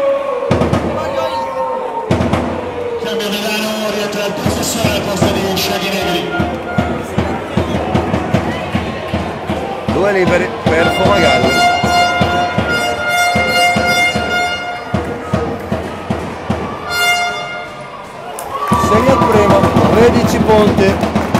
Cambio Milano, rientra il professore al posto di Shaggy Negri. 2 liberi per Fumagalli. Segna il primo, 13 punti.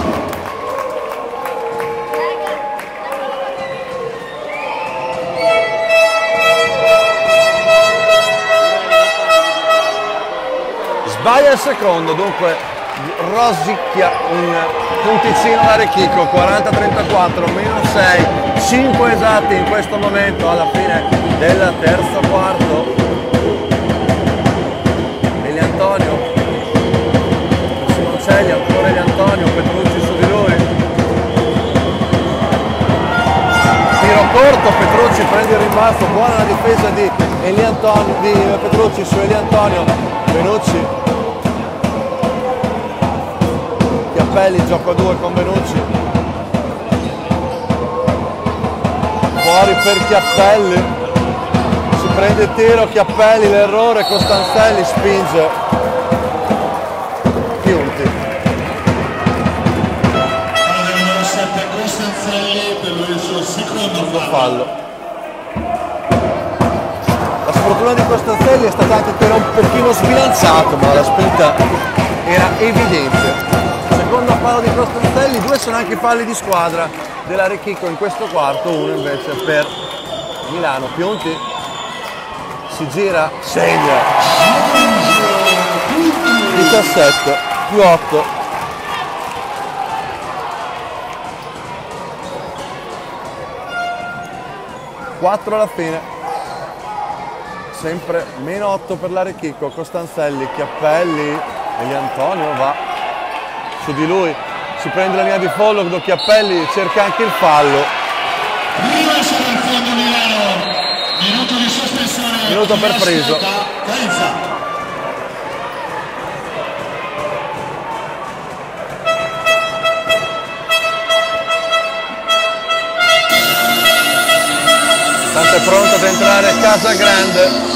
Sbaglia il secondo, dunque rosicchia un punticino da Rechico, 40-34, -6. 5 esatti in questo momento alla fine del terzo quarto. Eliantonio, Simoncelli, ancora Eliantonio, Petrucci su di lui. Tiro corto, Petrucci prende il rimbalzo, buona la difesa di Petrucci su Eliantonio. Benucci, Chiappelli, gioco a 2 con Benucci. Fuori per Chiappelli, si prende il tiro, Chiappelli, l'errore, Costanzelli spinge Piunti. Il numero 7 Costanzelli per lui il suo secondo Fallo. La sfortuna di Costanzelli è stata anche che era un pochino sbilanciato, ma la spinta era evidente. Secondo fallo di Costanzelli, 2 sono anche falli di squadra della Rechicco in questo quarto, 1 invece per Milano. Piunti si gira, segna. 17 più 8. Quattro alla fine. Sempre meno 8 per la Rechicco. Costanzelli, Chiappelli, Eliantonio va su di lui, si prende la linea di follow, Chiappelli cerca anche il fallo. Riverso dal fondo Milano, minuto di sospensione. Minuto per preso. Carenza. Tanto è pronto ad entrare Casagrande.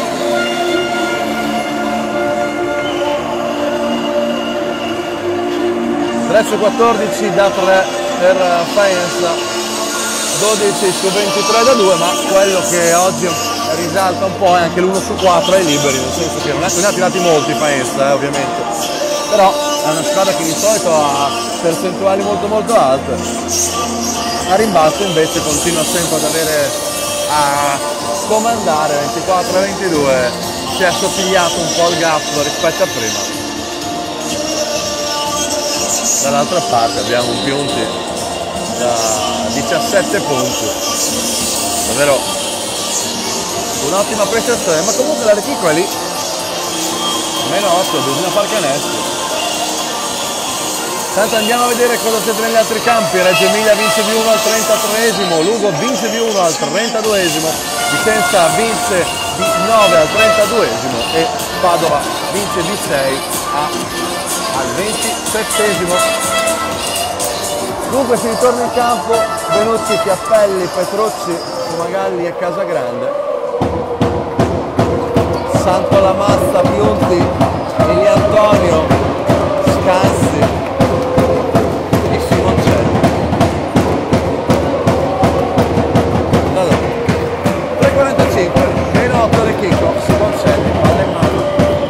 Su 14 da 3 per Faenza, 12 su 23 da 2, ma quello che oggi risalta un po' è anche l'1 su 4 ai liberi, nel senso che non ne ha tirati molti Faenza, ovviamente, però è una squadra che di solito ha percentuali molto alte. A rimbalzo invece continua sempre ad avere a comandare, 24-22, si è assottigliato un po' il gap rispetto a prima. Dall'altra parte abbiamo un Piunti da 17 punti, davvero un'ottima prestazione, ma comunque la Rechicco è lì, meno 8, bisogna far canestro. Tanto andiamo a vedere cosa succede negli altri campi. Reggio Emilia vince di 1 al 33esimo, Lugo vince di 1 al 32esimo, Vicenza vince di 9 al 32esimo e Padova vince di 6 al 27esimo. Dunque si ritorna in campo, Benucci, Chiappelli, Petrucci, Fumagalli e Casagrande. Santolamassa, Piunti, Eliantonio, Scanzi e Simoncelli. 3:45, meno 8 Rechicco, Simoncelli, palla in mano.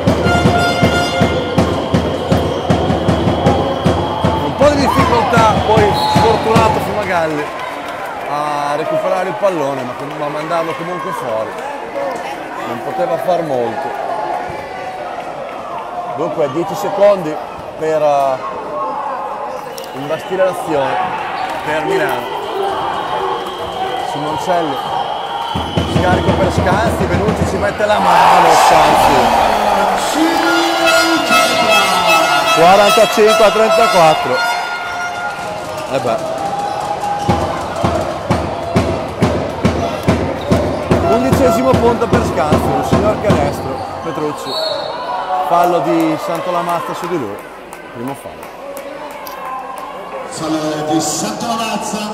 Difficoltà, poi sfortunato Fumagalli a recuperare il pallone, ma a mandarlo comunque fuori, non poteva far molto. Dunque 10 secondi per imbastire l'azione per Milano. Simoncelli, scarico per Scanzi, Benucci ci mette la mano, Scanzi 45-34. E beh, 11esimo punto per Scanzi, un signor canestro, Petrucci, fallo di Santolamazza su di lui, primo fallo. Fallo di Santolamazza.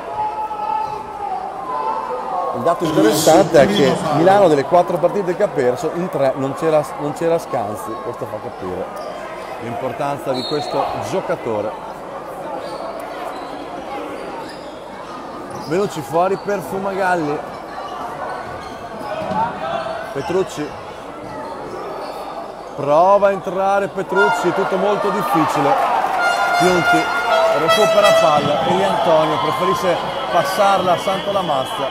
Il dato interessante è che Milano delle 4 partite che ha perso, in 3 non c'era Scanzi, questo fa capire l'importanza di questo giocatore. Benucci fuori per Fumagalli, Petrucci prova a entrare, Petrucci, tutto molto difficile. Piunti recupera palla, Eliantonio preferisce passarla a Santolamazza,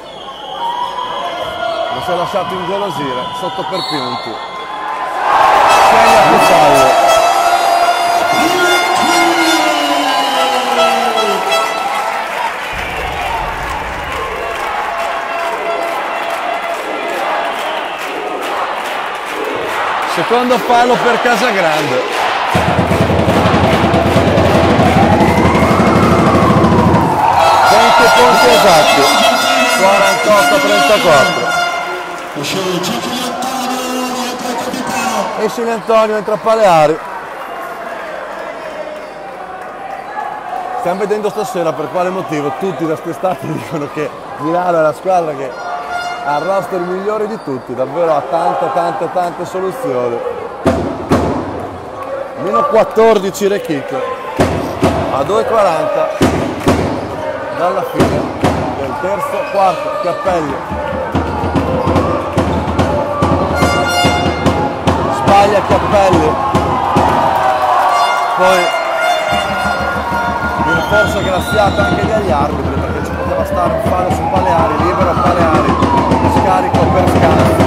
lo si è lasciato ingolosire, sotto per Piunti, segna più fallo. Secondo fallo per Casagrande. Punti esatti, 48-34. Esce Antonio, entra Paleari. Stiamo vedendo stasera per quale motivo tutti da quest'estate dicono che Milano è la squadra che ha il roster migliore di tutti, davvero ha tante soluzioni. Meno 14 le kick a 2,40 dalla fine del terzo quarto. Cappelli sbaglia Cappelli, poi viene forse graziato anche dagli arbitri perché ci poteva stare un fallo su Paleari, libero Paleari, scarico per Scanzi,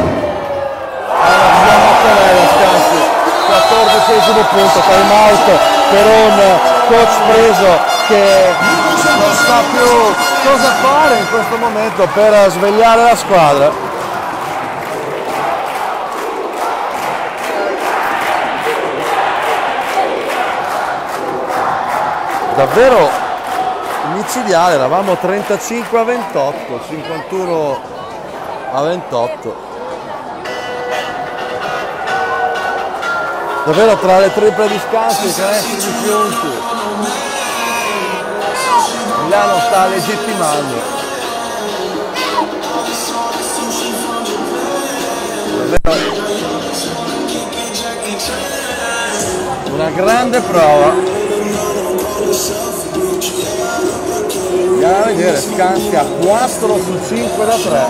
Scanzi, 14esimo punto, time out per un coach preso che non sa più cosa fare in questo momento per svegliare la squadra. Davvero micidiale, eravamo 35-28, 51-28. Davvero tra le triple di Scanzi e i canestri di Piunti Milano sta legittimando. Davvero una grande prova. Andiamo a vedere, Scanzi a 4 su 5 da 3.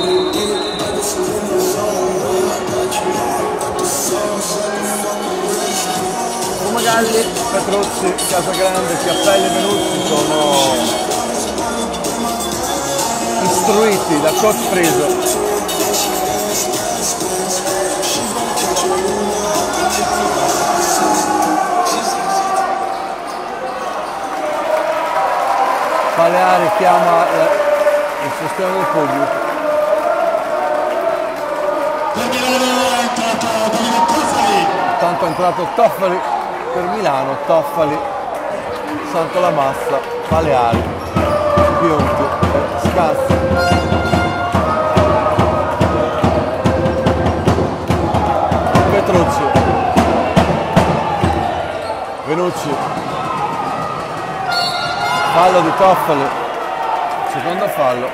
Fumagalli, Petruzzi, Casagrande, Cappelli e Menuzzi sono istruiti da coach Friso. Paleari chiama il sostegno del pubblico. Per Milano è entrato Davide Toffoli. Intanto è entrato Toffoli per Milano, Toffoli, Santolamassa, Paleari, Piunti, Scanzi. Petruzzi, Venucci. Fallo di Toffoli, secondo fallo.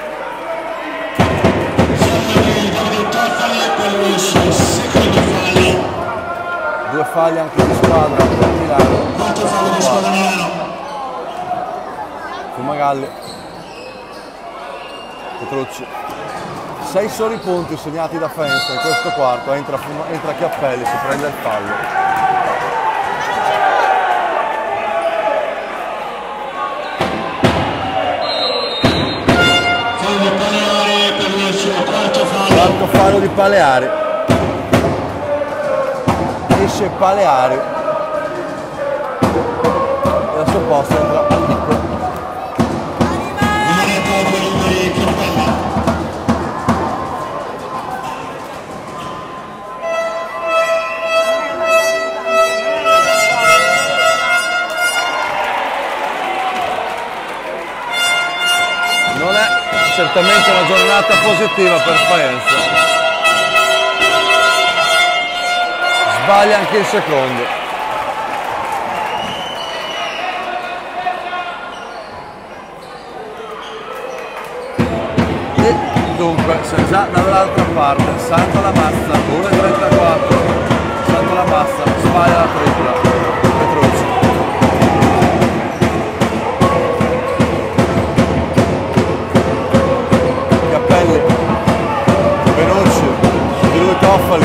Due falli anche di squadra per Milano. Quattro falli di squadra Milano. Fumagalli, Petrucci. 6 soli punti segnati da Faenza in questo quarto, entra Chiappelli, si prende il fallo. Quarto fallo di Paleari, esce Paleari e al suo posto entra Aldico. Non è certamente una giornata positiva per Faenza. Sbaglia anche il secondo. E dunque siamo già dall'altra parte. Santolamassa 1,34. Santolamassa sbaglia la tripla. Petrucci. Cappelli, Venucci, di lui Toffoli.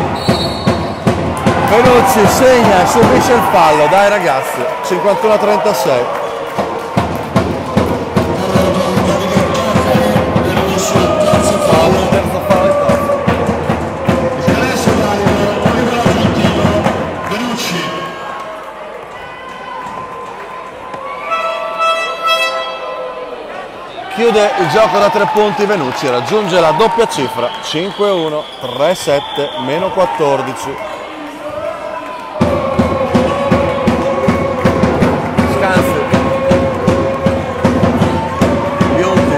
Venucci segna e subisce il fallo, dai ragazzi, 51-36. Terzo fallo di Toffoli. Chiude il gioco da 3 punti Venucci, raggiunge la doppia cifra, 5-1, 3-7, meno 14. Scanzi. Bionti.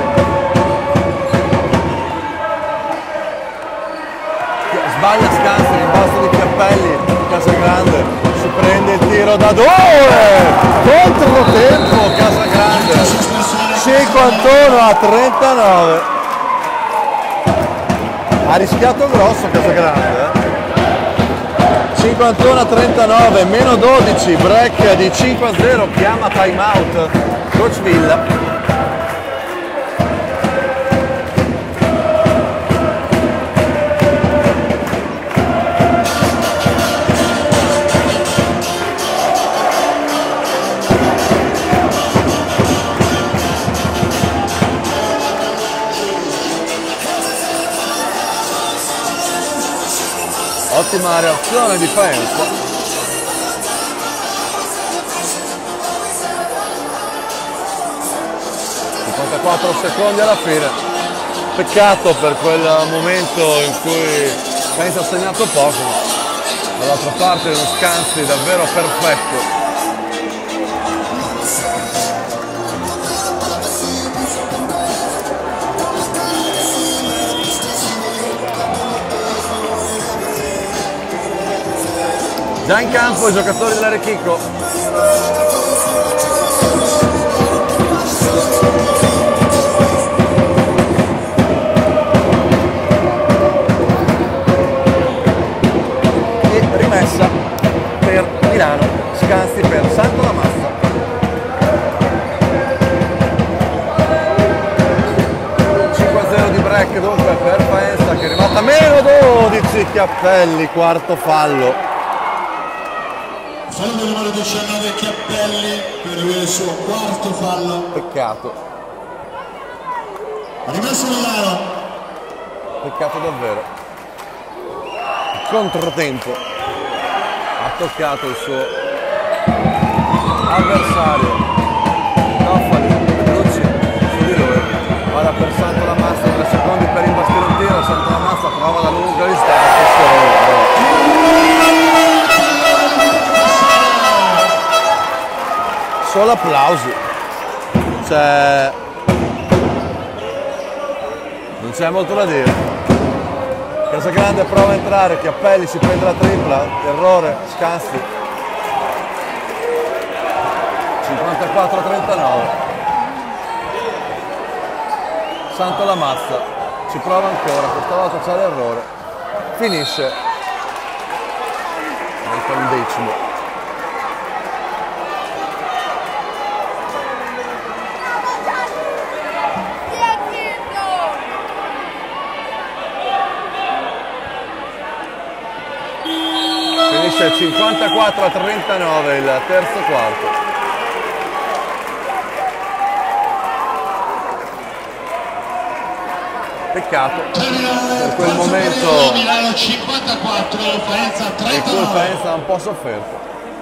Sbaglia Scanzi, rimbalzo di Chiappelli, Casagrande, si prende il tiro da 2, controtempo Casagrande. 51-39, ha rischiato grosso Casagrande, 51-39, meno 12, break di 5-0, chiama time out Coach Villa. Ottima reazione difesa. (54 secondi alla fine). Peccato per quel momento in cui Faenza ha segnato poco. Dall'altra parte uno Scanzi davvero perfetto. Già in campo i giocatori dell'Arechico. E rimessa per Milano, Scanzi per Santolamassa. (5-0 di break dunque per Faenza che è arrivata a meno 12, Chiappelli, quarto fallo. Fallo numero 19 Chiappelli per il suo quarto fallo. Peccato. Rimesso Milano. Peccato davvero. Controtempo. Ha toccato il suo avversario. Toffoli, Venucci su di lui. Ora per Santolamassa, 3 secondi per imbastire un tiro. Santolamassa prova da lunga distanza. Solo applausi, non c'è molto da dire. Casagrande prova a entrare, Chiappelli si prende la tripla, errore, Scanzi. 54-39. Santolamassa ci prova ancora, questa volta c'è l'errore, finisce nel 11°. Finisce 54-39 il terzo quarto. Peccato per quel momento Milano 54, Faenza e 39. cui Faenza ha un po' sofferto.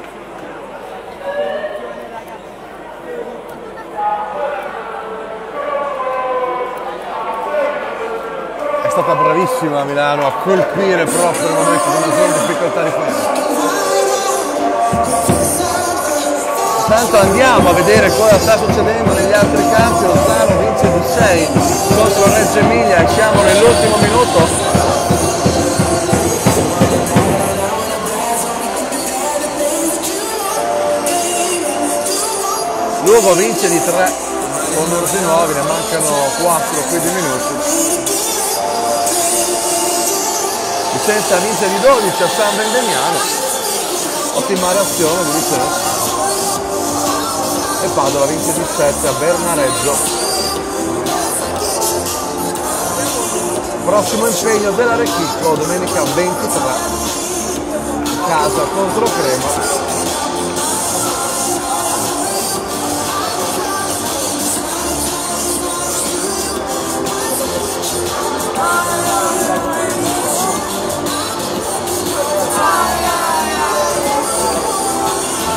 È stata bravissima Milano a colpire proprio nel momento di maggior difficoltà di Faenza. Intanto andiamo a vedere cosa sta succedendo negli altri campi. Ozzano vince di 6 contro Reggio Emilia e siamo nell'ultimo minuto. Lugo vince di 3 con Orsinuovi, ne mancano 4 qui di minuti. Vicenza vince di 12 a San Vendemiano, ottima reazione di Vicenza. E Padova vince di 7 a Bernareggio. Prossimo impegno dell'Arechico domenica 23, casa contro Crema.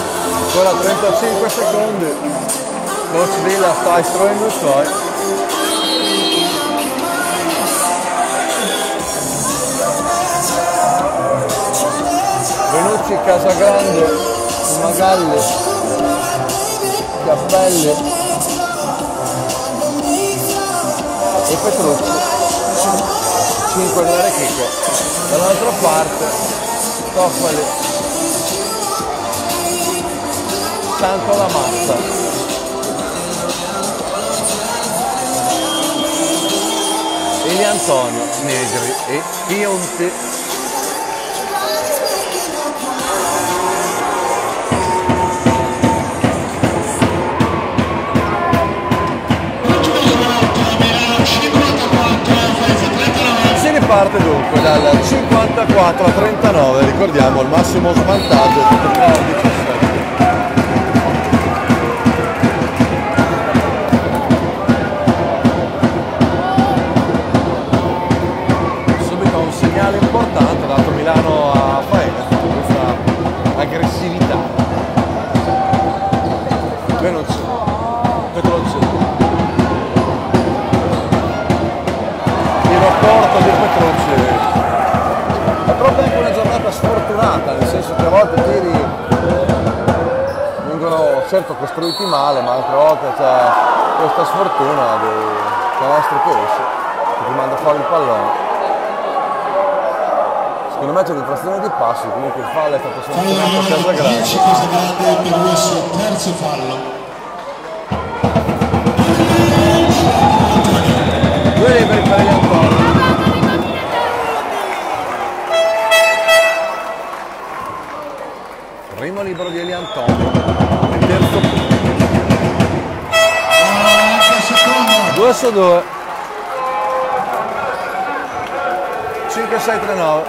Ancora 35 secondi, Coach Villa sta istruendo i suoi. Petrucci, Casagrande, Fumagalli, Cappelli e Petrucci. 5 della Rechicco. Dall'altra parte Toffoli, Santo La Mazza, Eli Antonio, Negri e Pionti. Parte dunque dal 54 a 39, ricordiamo il massimo svantaggio di 17. Subito un segnale importante dato Milano a Faenza, questa aggressività. Venucci, Petrucci. Corto di Petrucci. È proprio anche una giornata sfortunata, nel senso che a volte i tiri vengono certo costruiti male, ma altre volte c'è questa sfortuna dei canestri che esce, che ti manda fuori il pallone. Secondo me c'è l'infrazione di passi, comunque il fallo è stato sanzionato a Casagrande. 10 Casagrande per questo terzo fallo. 2 liberi per Eli Antonio. Primo libero di Eli Antonio, terzo punto. 2 su 2. 5, 6, 3, 9.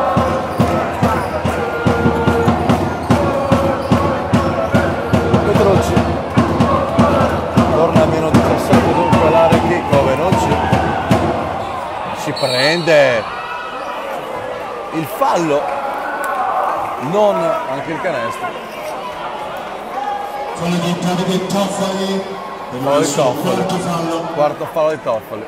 Petrucci. Torna a meno 17 dunque la Rechicco. Venucci. Si prende il fallo. Non anche il canestro. Fallo di Davide Toffoli. Fallo di Toffoli. Quarto fallo. Quarto fallo di Toffoli.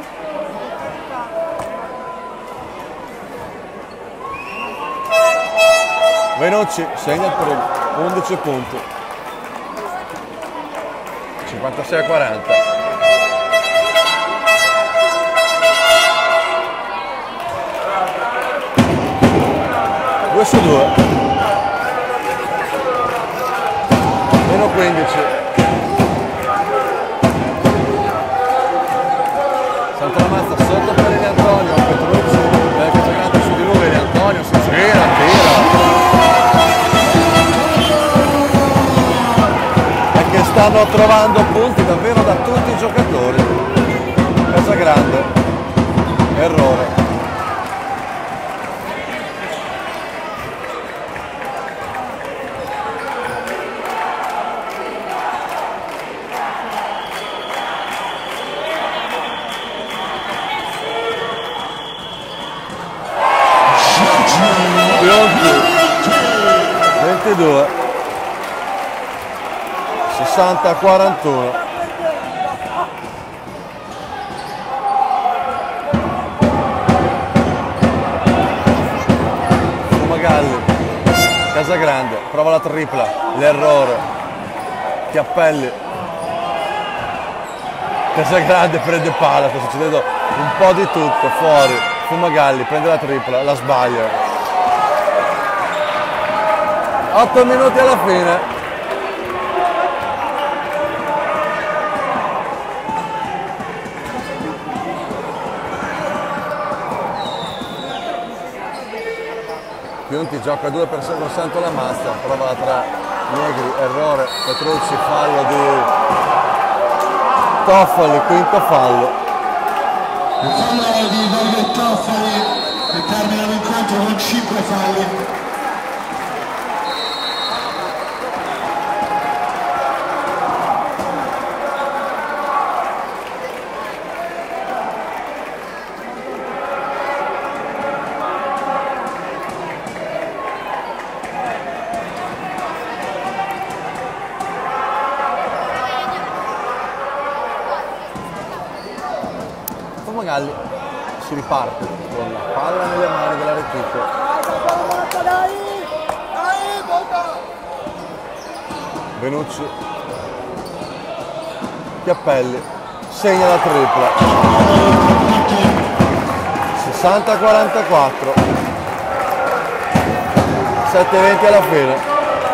Venucci segna il primo, 11 punti. 56 a 40. Due su 2. Meno 15. Santa La Mazza sotto per Eli Antonio, Petrucci, Casagrande su di lui, Eli Antonio si gira, tira. E che stanno trovando punti davvero da tutti i giocatori. Casagrande, errore. Pionti 22 60 a 41. Fumagalli, Casagrande prova la tripla, l'errore, Chiappelli, Casagrande prende palla, sta succedendo un po' di tutto, fuori, Fumagalli prende la tripla, la sbaglia. 8 minuti alla fine. Pionti gioca 2 per Santo La Mazza, prova la 3, Negri, errore, Petrucci, fallo di Toffoli, quinto fallo. Il fallo di Davide Toffoli che termina l'incontro con 5 falli. Fumagalli si riparte con la palla nelle mani della Rechicco. Venucci, Chiappelli, segna la tripla. 60-44. 7-20 alla fine.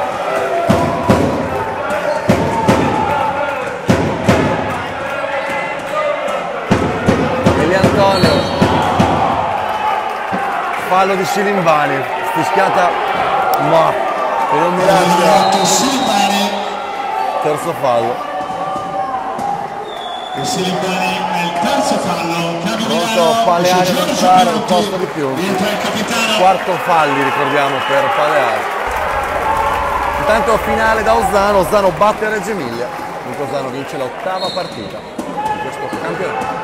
Antonio, fallo di Silimbani, fischiata ma che non mi lascia. Terzo fallo. Il Silimbani è il terzo fallo. Pronto Paleari ad entrare al posto di più. Quarto falli, ricordiamo, per Paleari. Intanto finale da Ozzano, Ozzano batte Reggio Emilia. Ozzano vince l'ottava partita di questo campionato.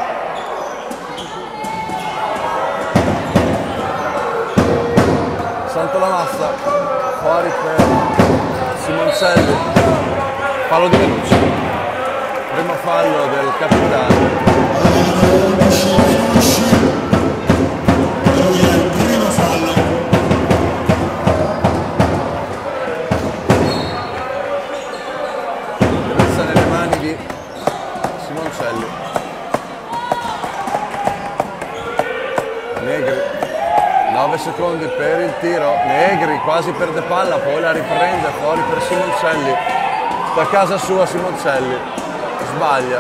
Santolamassa, fuori per Simoncelli, fallo di Venucci, primo fallo del capitano. Lui è il primo fallo. Messa nelle mani di Simoncelli. Negri. 9 secondi per il tiro, Negri quasi perde palla, poi la riprende, fuori per Simoncelli, da casa sua Simoncelli, sbaglia.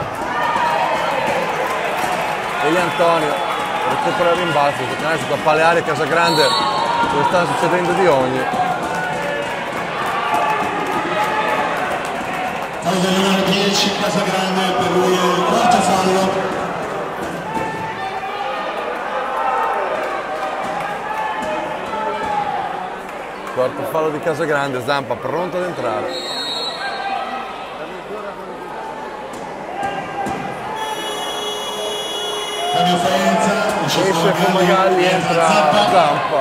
Eli Antonio recupera il rimbalzo, da Paleari e Casagrande, dove sta succedendo di ogni. Fallo del numero 10 Casagrande, per lui è il quarto fallo. Quarto fallo di Casagrande, Zampa pronto ad entrare. Fabio Faenza, Esce Fumagalli, entra Zampa.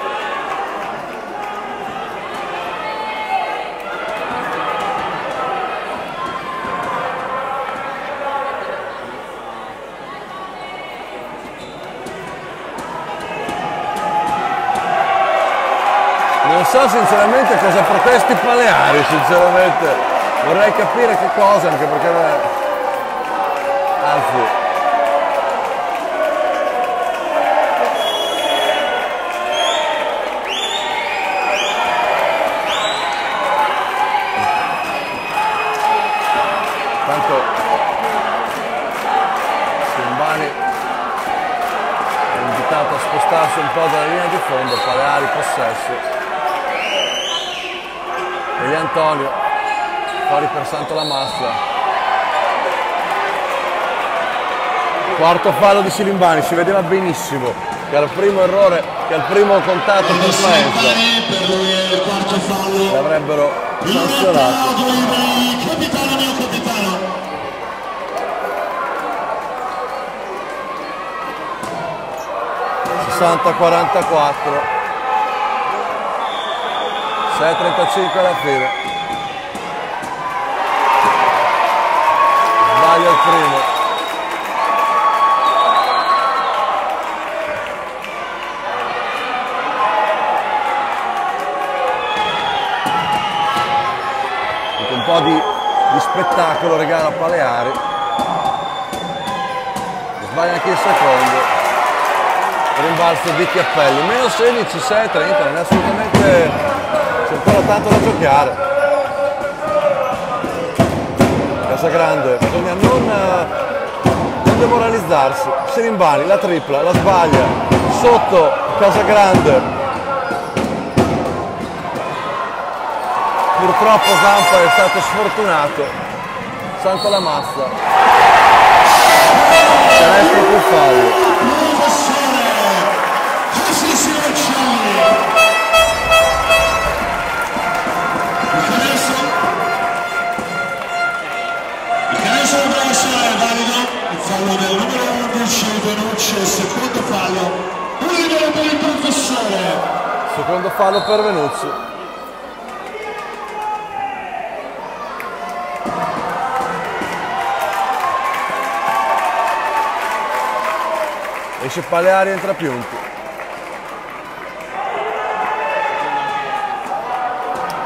Non so sinceramente cosa protesti Paleari, sinceramente. Vorrei capire che cosa, anche perché anzi tanto Simbani è invitato a spostarsi un po' dalla linea di fondo, Paleari possesso. Eli Antonio, fuori per Santolamassa. Quarto fallo di Silimbani, si vedeva benissimo che al primo errore, che al primo contatto con Faenza per lui è il quarto fallo. l'avrebbero sanzionato. Capitano, mio capitano. (60-44). 6:35 alla fine. Sbaglia il primo. Un po' di spettacolo regala Paleari. Sbaglia anche il secondo. Rimbalzo di Chiappelli. Meno 16, 6:30, non è assolutamente... c'è ancora tanto da giocare. Casagrande, bisogna non demoralizzarsi. Silimbani, la tripla, la sbaglia, sotto Casagrande. Purtroppo Zampa è stato sfortunato. Santolamassa. Canestro più fallo. Fallo del numero 11 Venucci, secondo fallo, un libero per il professore. Secondo fallo per Venucci. Esce Paleari, entra Piunti.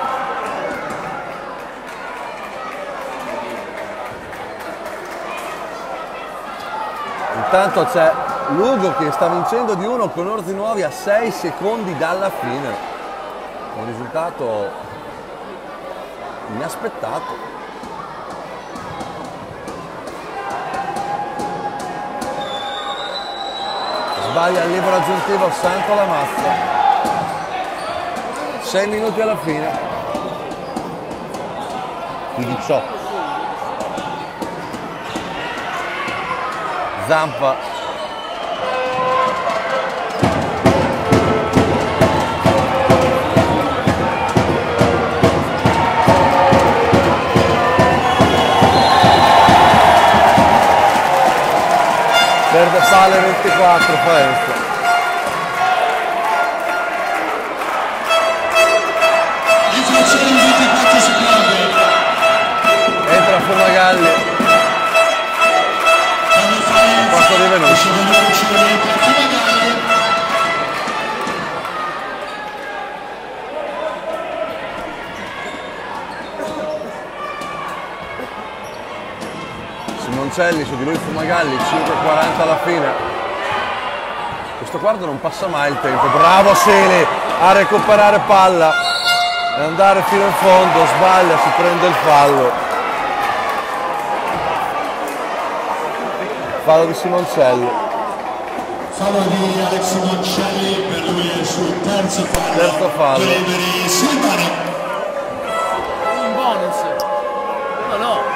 Intanto c'è Lugo che sta vincendo di 1 con Orzi Nuovi a 6 secondi dalla fine. Un risultato inaspettato. Sbaglia il libero aggiuntivo Santo Lamazza. 6 minuti alla fine. Di 18. Zampa. Verde palla 24 Faenza. Infrazione di 24 secondi. Entra Fumagalli. Posto di Venucci. Simoncelli su di lui Fumagalli, 5:40 alla fine. Questo quarto non passa mai il tempo. Bravo Sele a recuperare palla e andare fino in fondo, sbaglia, si prende il fallo. Fallo di Simoncelli. Fallo di Alex Simoncelli, per lui è il suo terzo fallo. Terzo fallo. Liberi Silvani. Un bonus. No.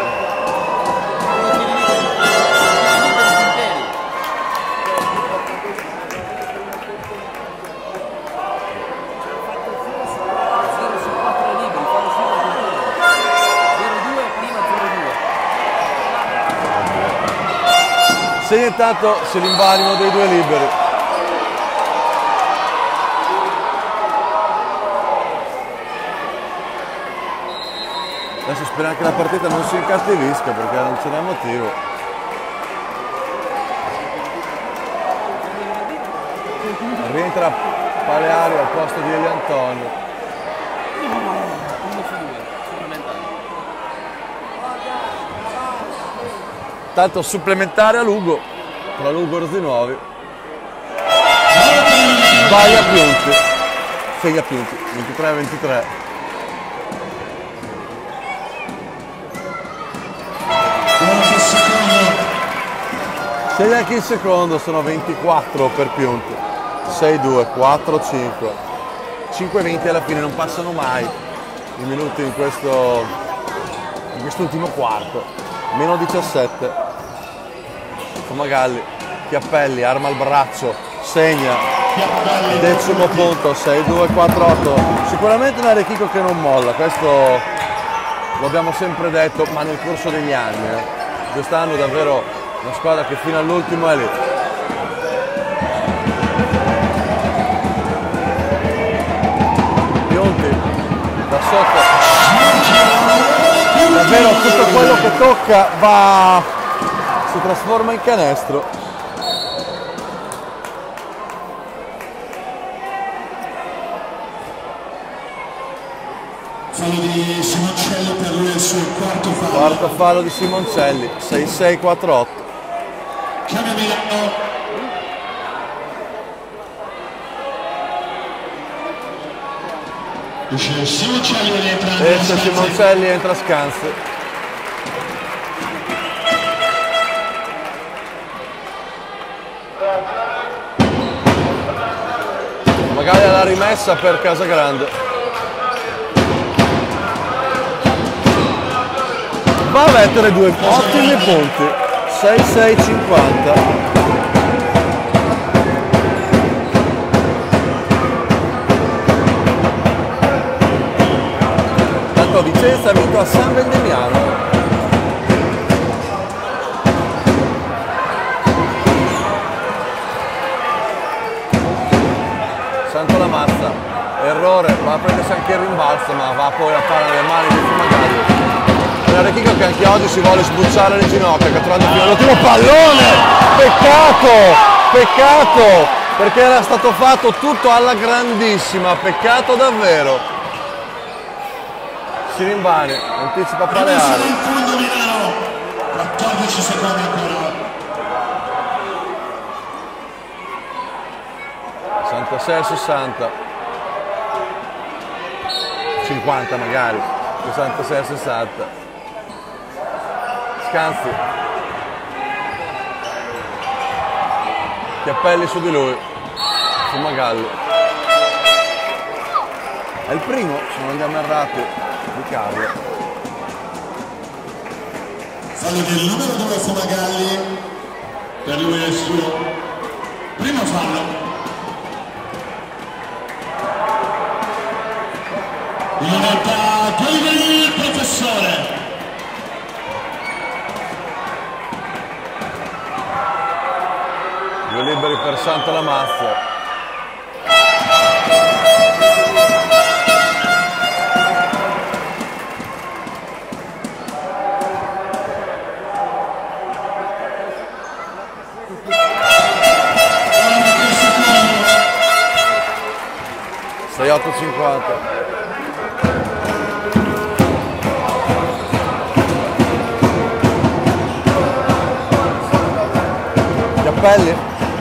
Segna intanto Selimbani, uno dei due liberi. Adesso speriamo che la partita non si incattivisca perché non ce n'è motivo. Rientra Paleari al posto di Eli Antonio. Tanto supplementare a Lugo, tra Lugo e Orzi Nuovi. Sbaglia Piunti, segna Piunti, 23-23. Segna anche il secondo, sono 24 per Piunti. 6-2, 4-5. 5-20 alla fine, non passano mai i minuti in quest'ultimo quarto. Meno 17. Fumagalli, Chiappelli, arma al braccio, segna, decimo punto, 6-2-4-8. Sicuramente un Arechico che non molla, questo lo abbiamo sempre detto, ma nel corso degli anni. Quest'anno davvero una squadra che fino all'ultimo è lì. Pionti, da sotto. Davvero tutto quello che tocca si trasforma in canestro. Fallo di Simoncelli, per lui è il suo quarto fallo. Quarto fallo di Simoncelli, 6-6-4-8. Chiama Milano. Simoncelli rientra. Esce Simoncelli, entra Scanzi. Magari alla rimessa per Casagrande. Va a mettere due ottimi punti. 6-6-50. Vicenza ha vinto a San Vendemiano. Santo Lamazza, errore, va a prendersi anche il rimbalzo, ma va poi a fare le mani di Fumagalli. Un Arechico che anche oggi si vuole sbucciare le ginocchia, catturando fino all'ultimo pallone! Peccato, perché era stato fatto tutto alla grandissima, peccato davvero. Sirimbani, anticipa Paleari. 14 secondi ancora. 60, 6 al 60, 50 magari, 66 al 60. Scanzi, Chiappelli su di lui, Fumagalli. È il primo, se non andiamo errati, di Carlo. Fallo del numero 2 Fumagalli, per lui è il suo primo fallo. Diventa 2 livelli il professore. Due liberi per Santo Lamazza. Sei 8,50. Chiappelli,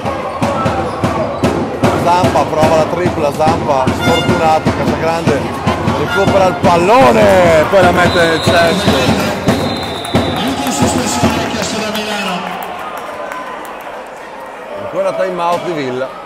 Zampa prova la tripla, Zampa sfortunato, Casagrande recupera il pallone e poi la mette nel cesto. L'ultima sospensione chiesto da Milano. Ancora time out di Villa.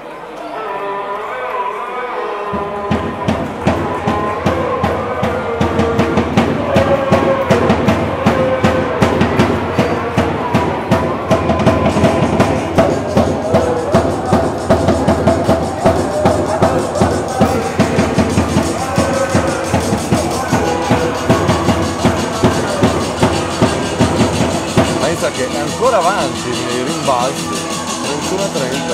Che è ancora avanti nei rimbalzi, 31-30.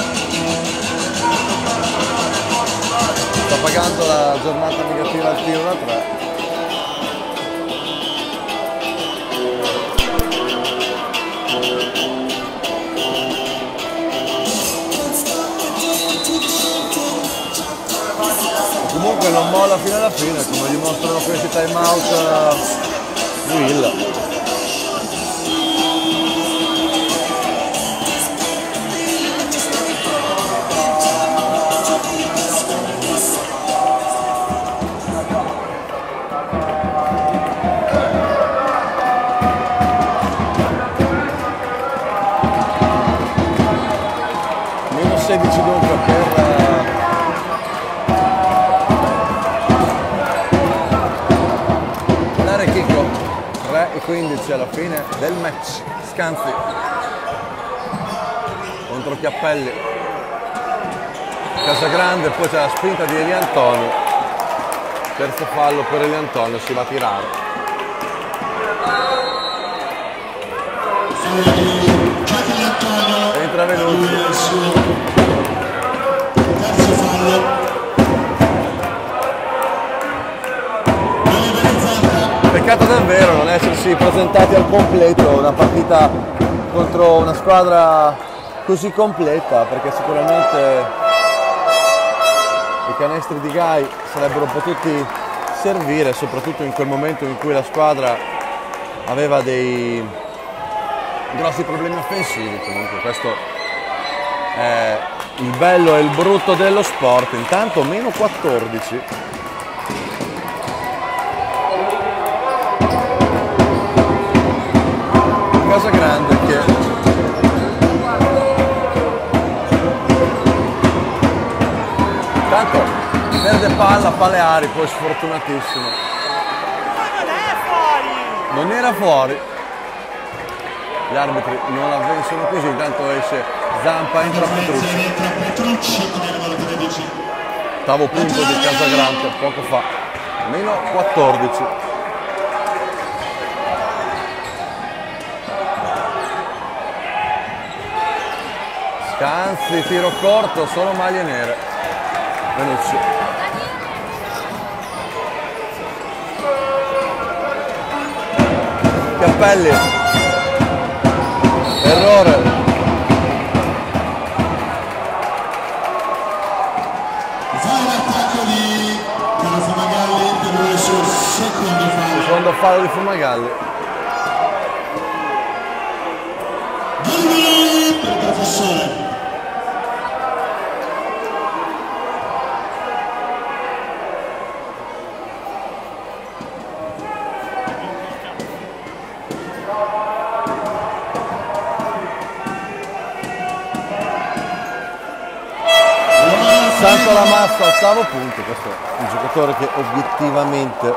Sta pagando la giornata negativa al tiro da 3. Comunque non molla fino alla fine, come dimostrano questi time out di Villa. Meno 16 dunque per L'Arechico, 3,15 alla fine del match. Scanzi contro Chiappelli, Casagrande, poi c'è la spinta di Eliantonio, terzo fallo per Eliantonio, si va a tirare. Entra Venucci. Terzo fallo. Peccato davvero non essersi presentati al completo una partita contro una squadra così completa, perché sicuramente i canestri di Gai sarebbero potuti servire, soprattutto in quel momento in cui la squadra aveva dei grossi problemi offensivi. Comunque questo è il bello e il brutto dello sport. Intanto meno 14. Casagrande che intanto perde palla, Paleari, poi sfortunatissimo. Non era fuori. Gli arbitri non la pensano così, intanto esce Zampa, entra Petrucci. Entra Petrucci con il numero 13. Ottavo punto di Casagrande poco fa. Meno 14. Scanzi, tiro corto, solo maglie nere. Venucci. Chiappelli. Errore. Fa l'attacco di Fumagalli per il suo secondo fallo. Secondo fallo di Fumagalli. Per il professore. Santo Lamassa, ottavo punto. Questo è un giocatore che obiettivamente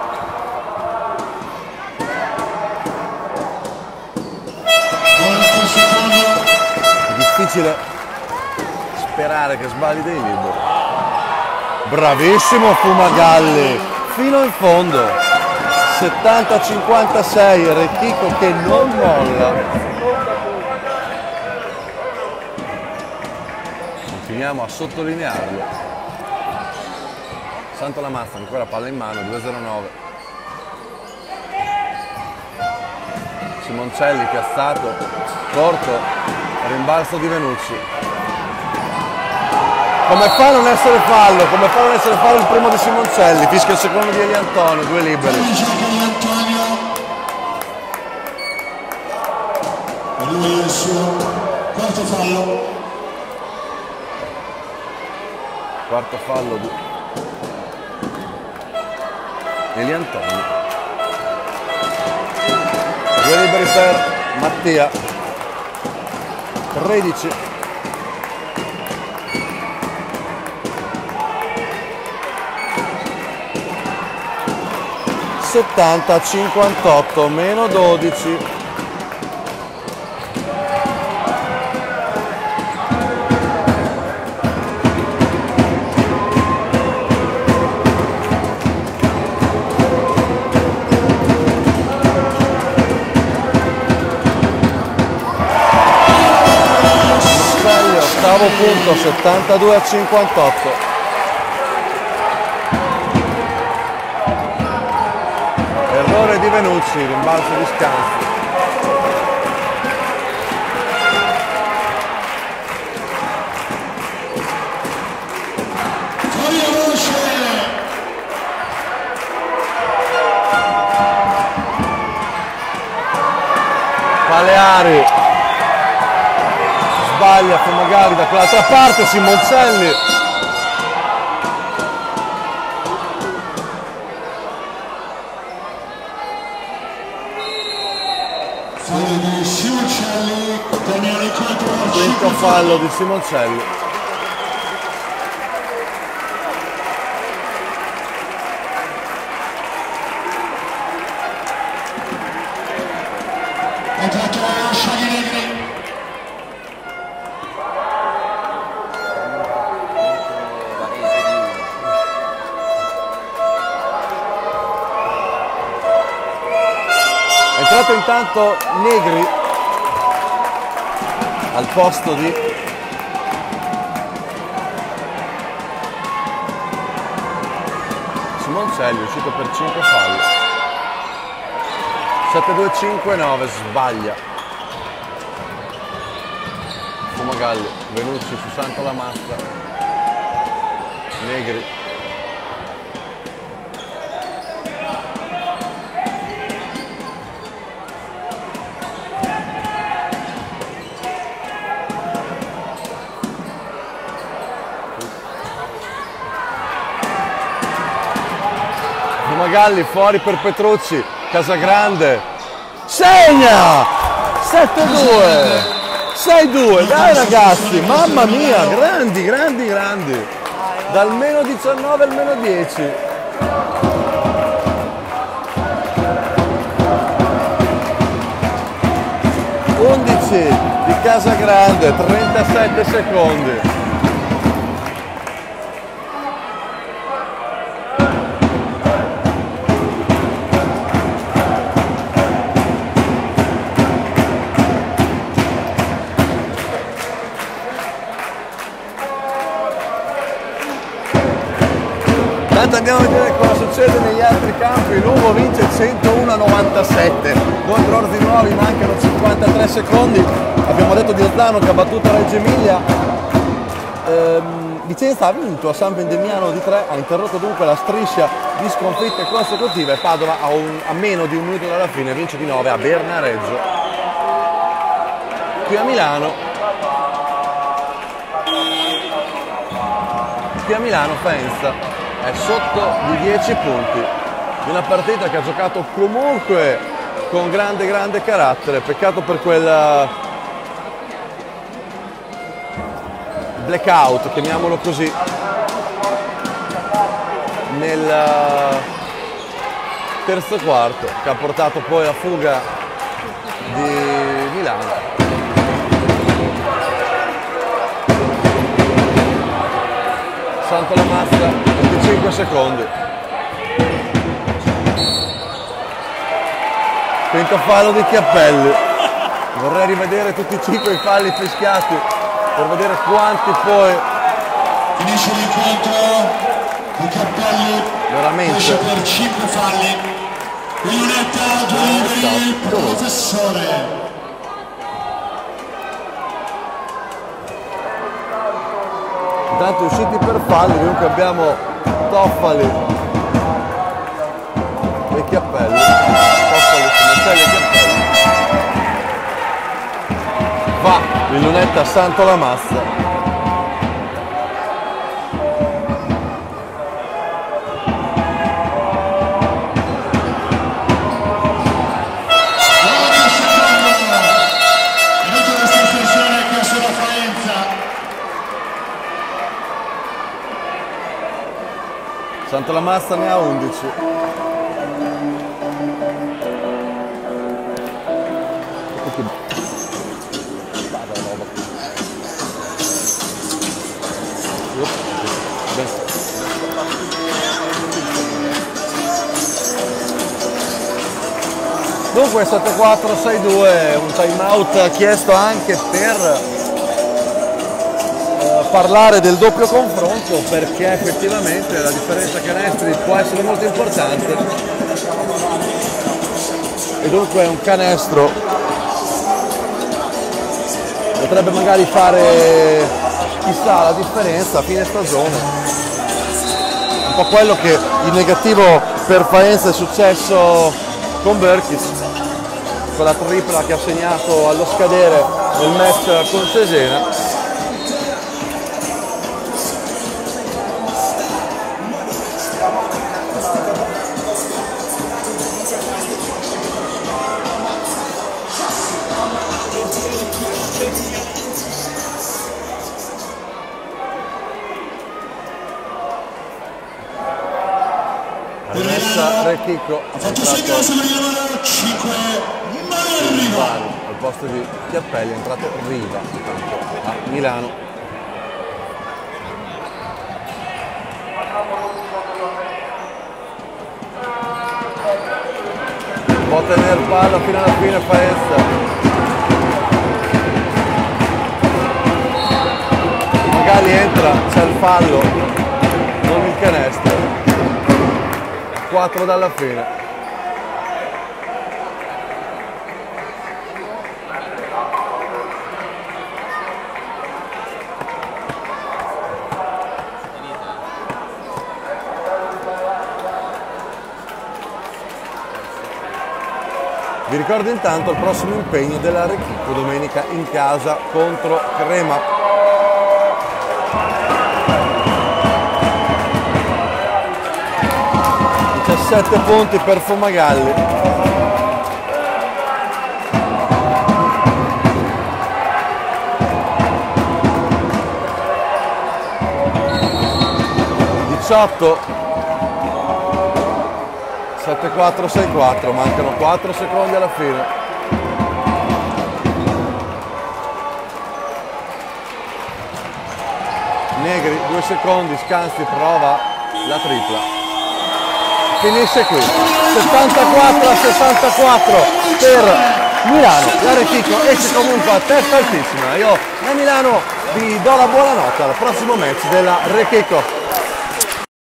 è difficile sperare che sbagli dei liberi. Bravissimo Fumagalli, fino in fondo. 70-56, Rettico che non molla. Continuiamo a sottolinearlo. Santo Lamazza, ancora palla in mano, 2-0-9. Simoncelli piazzato, corto, rimbalzo di Venucci. Come fa a non essere fallo? Come fa a non essere fallo il primo di Simoncelli? Fischia il secondo di Eliantonio, 2 liberi. E lui è il suo quarto fallo. Quarto fallo di Eliantonio. 2 liberi per Mattia. 13. (70-58) meno 12. Ottavo punto, 72-58. Errore di Venucci, rimbalzo di Scanzi. Paleari sbaglia Fumagalli da quell'altra parte, Simoncelli Fallo di Simoncelli, termina il conto per quinto fallo di Simoncelli. È entrato Shaggy Negri. È entrato intanto Negri al posto di Simoncelli, è uscito per 5 falli. 7-2-5-9, sbaglia Fumagalli. Venucci su Santo Lamazza. Negri. Fumagalli fuori per Petrucci. Casagrande segna 7-2, 6-2, dai ragazzi, mamma mia, grandi, grandi, grandi, dal meno 19 al meno 10. Di Casagrande, 37 secondi. Andiamo a vedere cosa succede negli altri campi. Lugo vince 101-97 contro Orzi Nuovi, mancano 53 secondi. Abbiamo detto di Ozzano che ha battuto Reggio Emilia. Vicenza ha vinto a San Vendemiano di 3, ha interrotto dunque la striscia di sconfitte consecutive. Padova a meno di un minuto dalla fine vince di 9 a Bernareggio. Qui a Milano Faenza è sotto di 10 punti di una partita che ha giocato comunque con grande carattere. Peccato per quel blackout, chiamiamolo così, nel terzo quarto, che ha portato poi a fuga di Milano. Santolamassa, 25 secondi. Quinto fallo di Chiappelli. Vorrei rivedere tutti e 5 i falli fischiati per vedere quanti poi. Finisce l'incontro di Cappelli, Veramente. esce per 5 falli. Il Lunetta, 2 liberi, professore. Intanto usciti per falli, comunque abbiamo Toffali e Chiappelli. Toffali, Simoncelli e Chiappelli. Va il Lunetta Santolamassa. Santolamassa ne ha 11. Dunque 7-4-6-2, un time out chiesto anche per parlare del doppio confronto, perché effettivamente la differenza canestri può essere molto importante e dunque un canestro potrebbe magari fare, chissà, la differenza a fine stagione. Un po' quello che in negativo per Faenza è successo con Berkis, con la tripla che ha segnato allo scadere nel match con Cesena. Rechicco ha fatto segno sulla numero 5 Riva. Al posto di Chiappelli è entrato Riva a Milano. Può tenere palla fino alla fine Faenza. Magari entra, c'è il fallo, non il canestro. 4 dalla fine. Vi ricordo intanto il prossimo impegno della Rechicco domenica in casa contro Crema. 17 punti per Fumagalli. Diciotto. 7-4-6-4, mancano 4 secondi alla fine. Negri, 2 secondi, Scanzi prova la tripla. Finisce qui, 74-64 per Milano. La Rechicco esce comunque a testa altissima. Io a Milano vi do la buonanotte al prossimo match della Rechicco.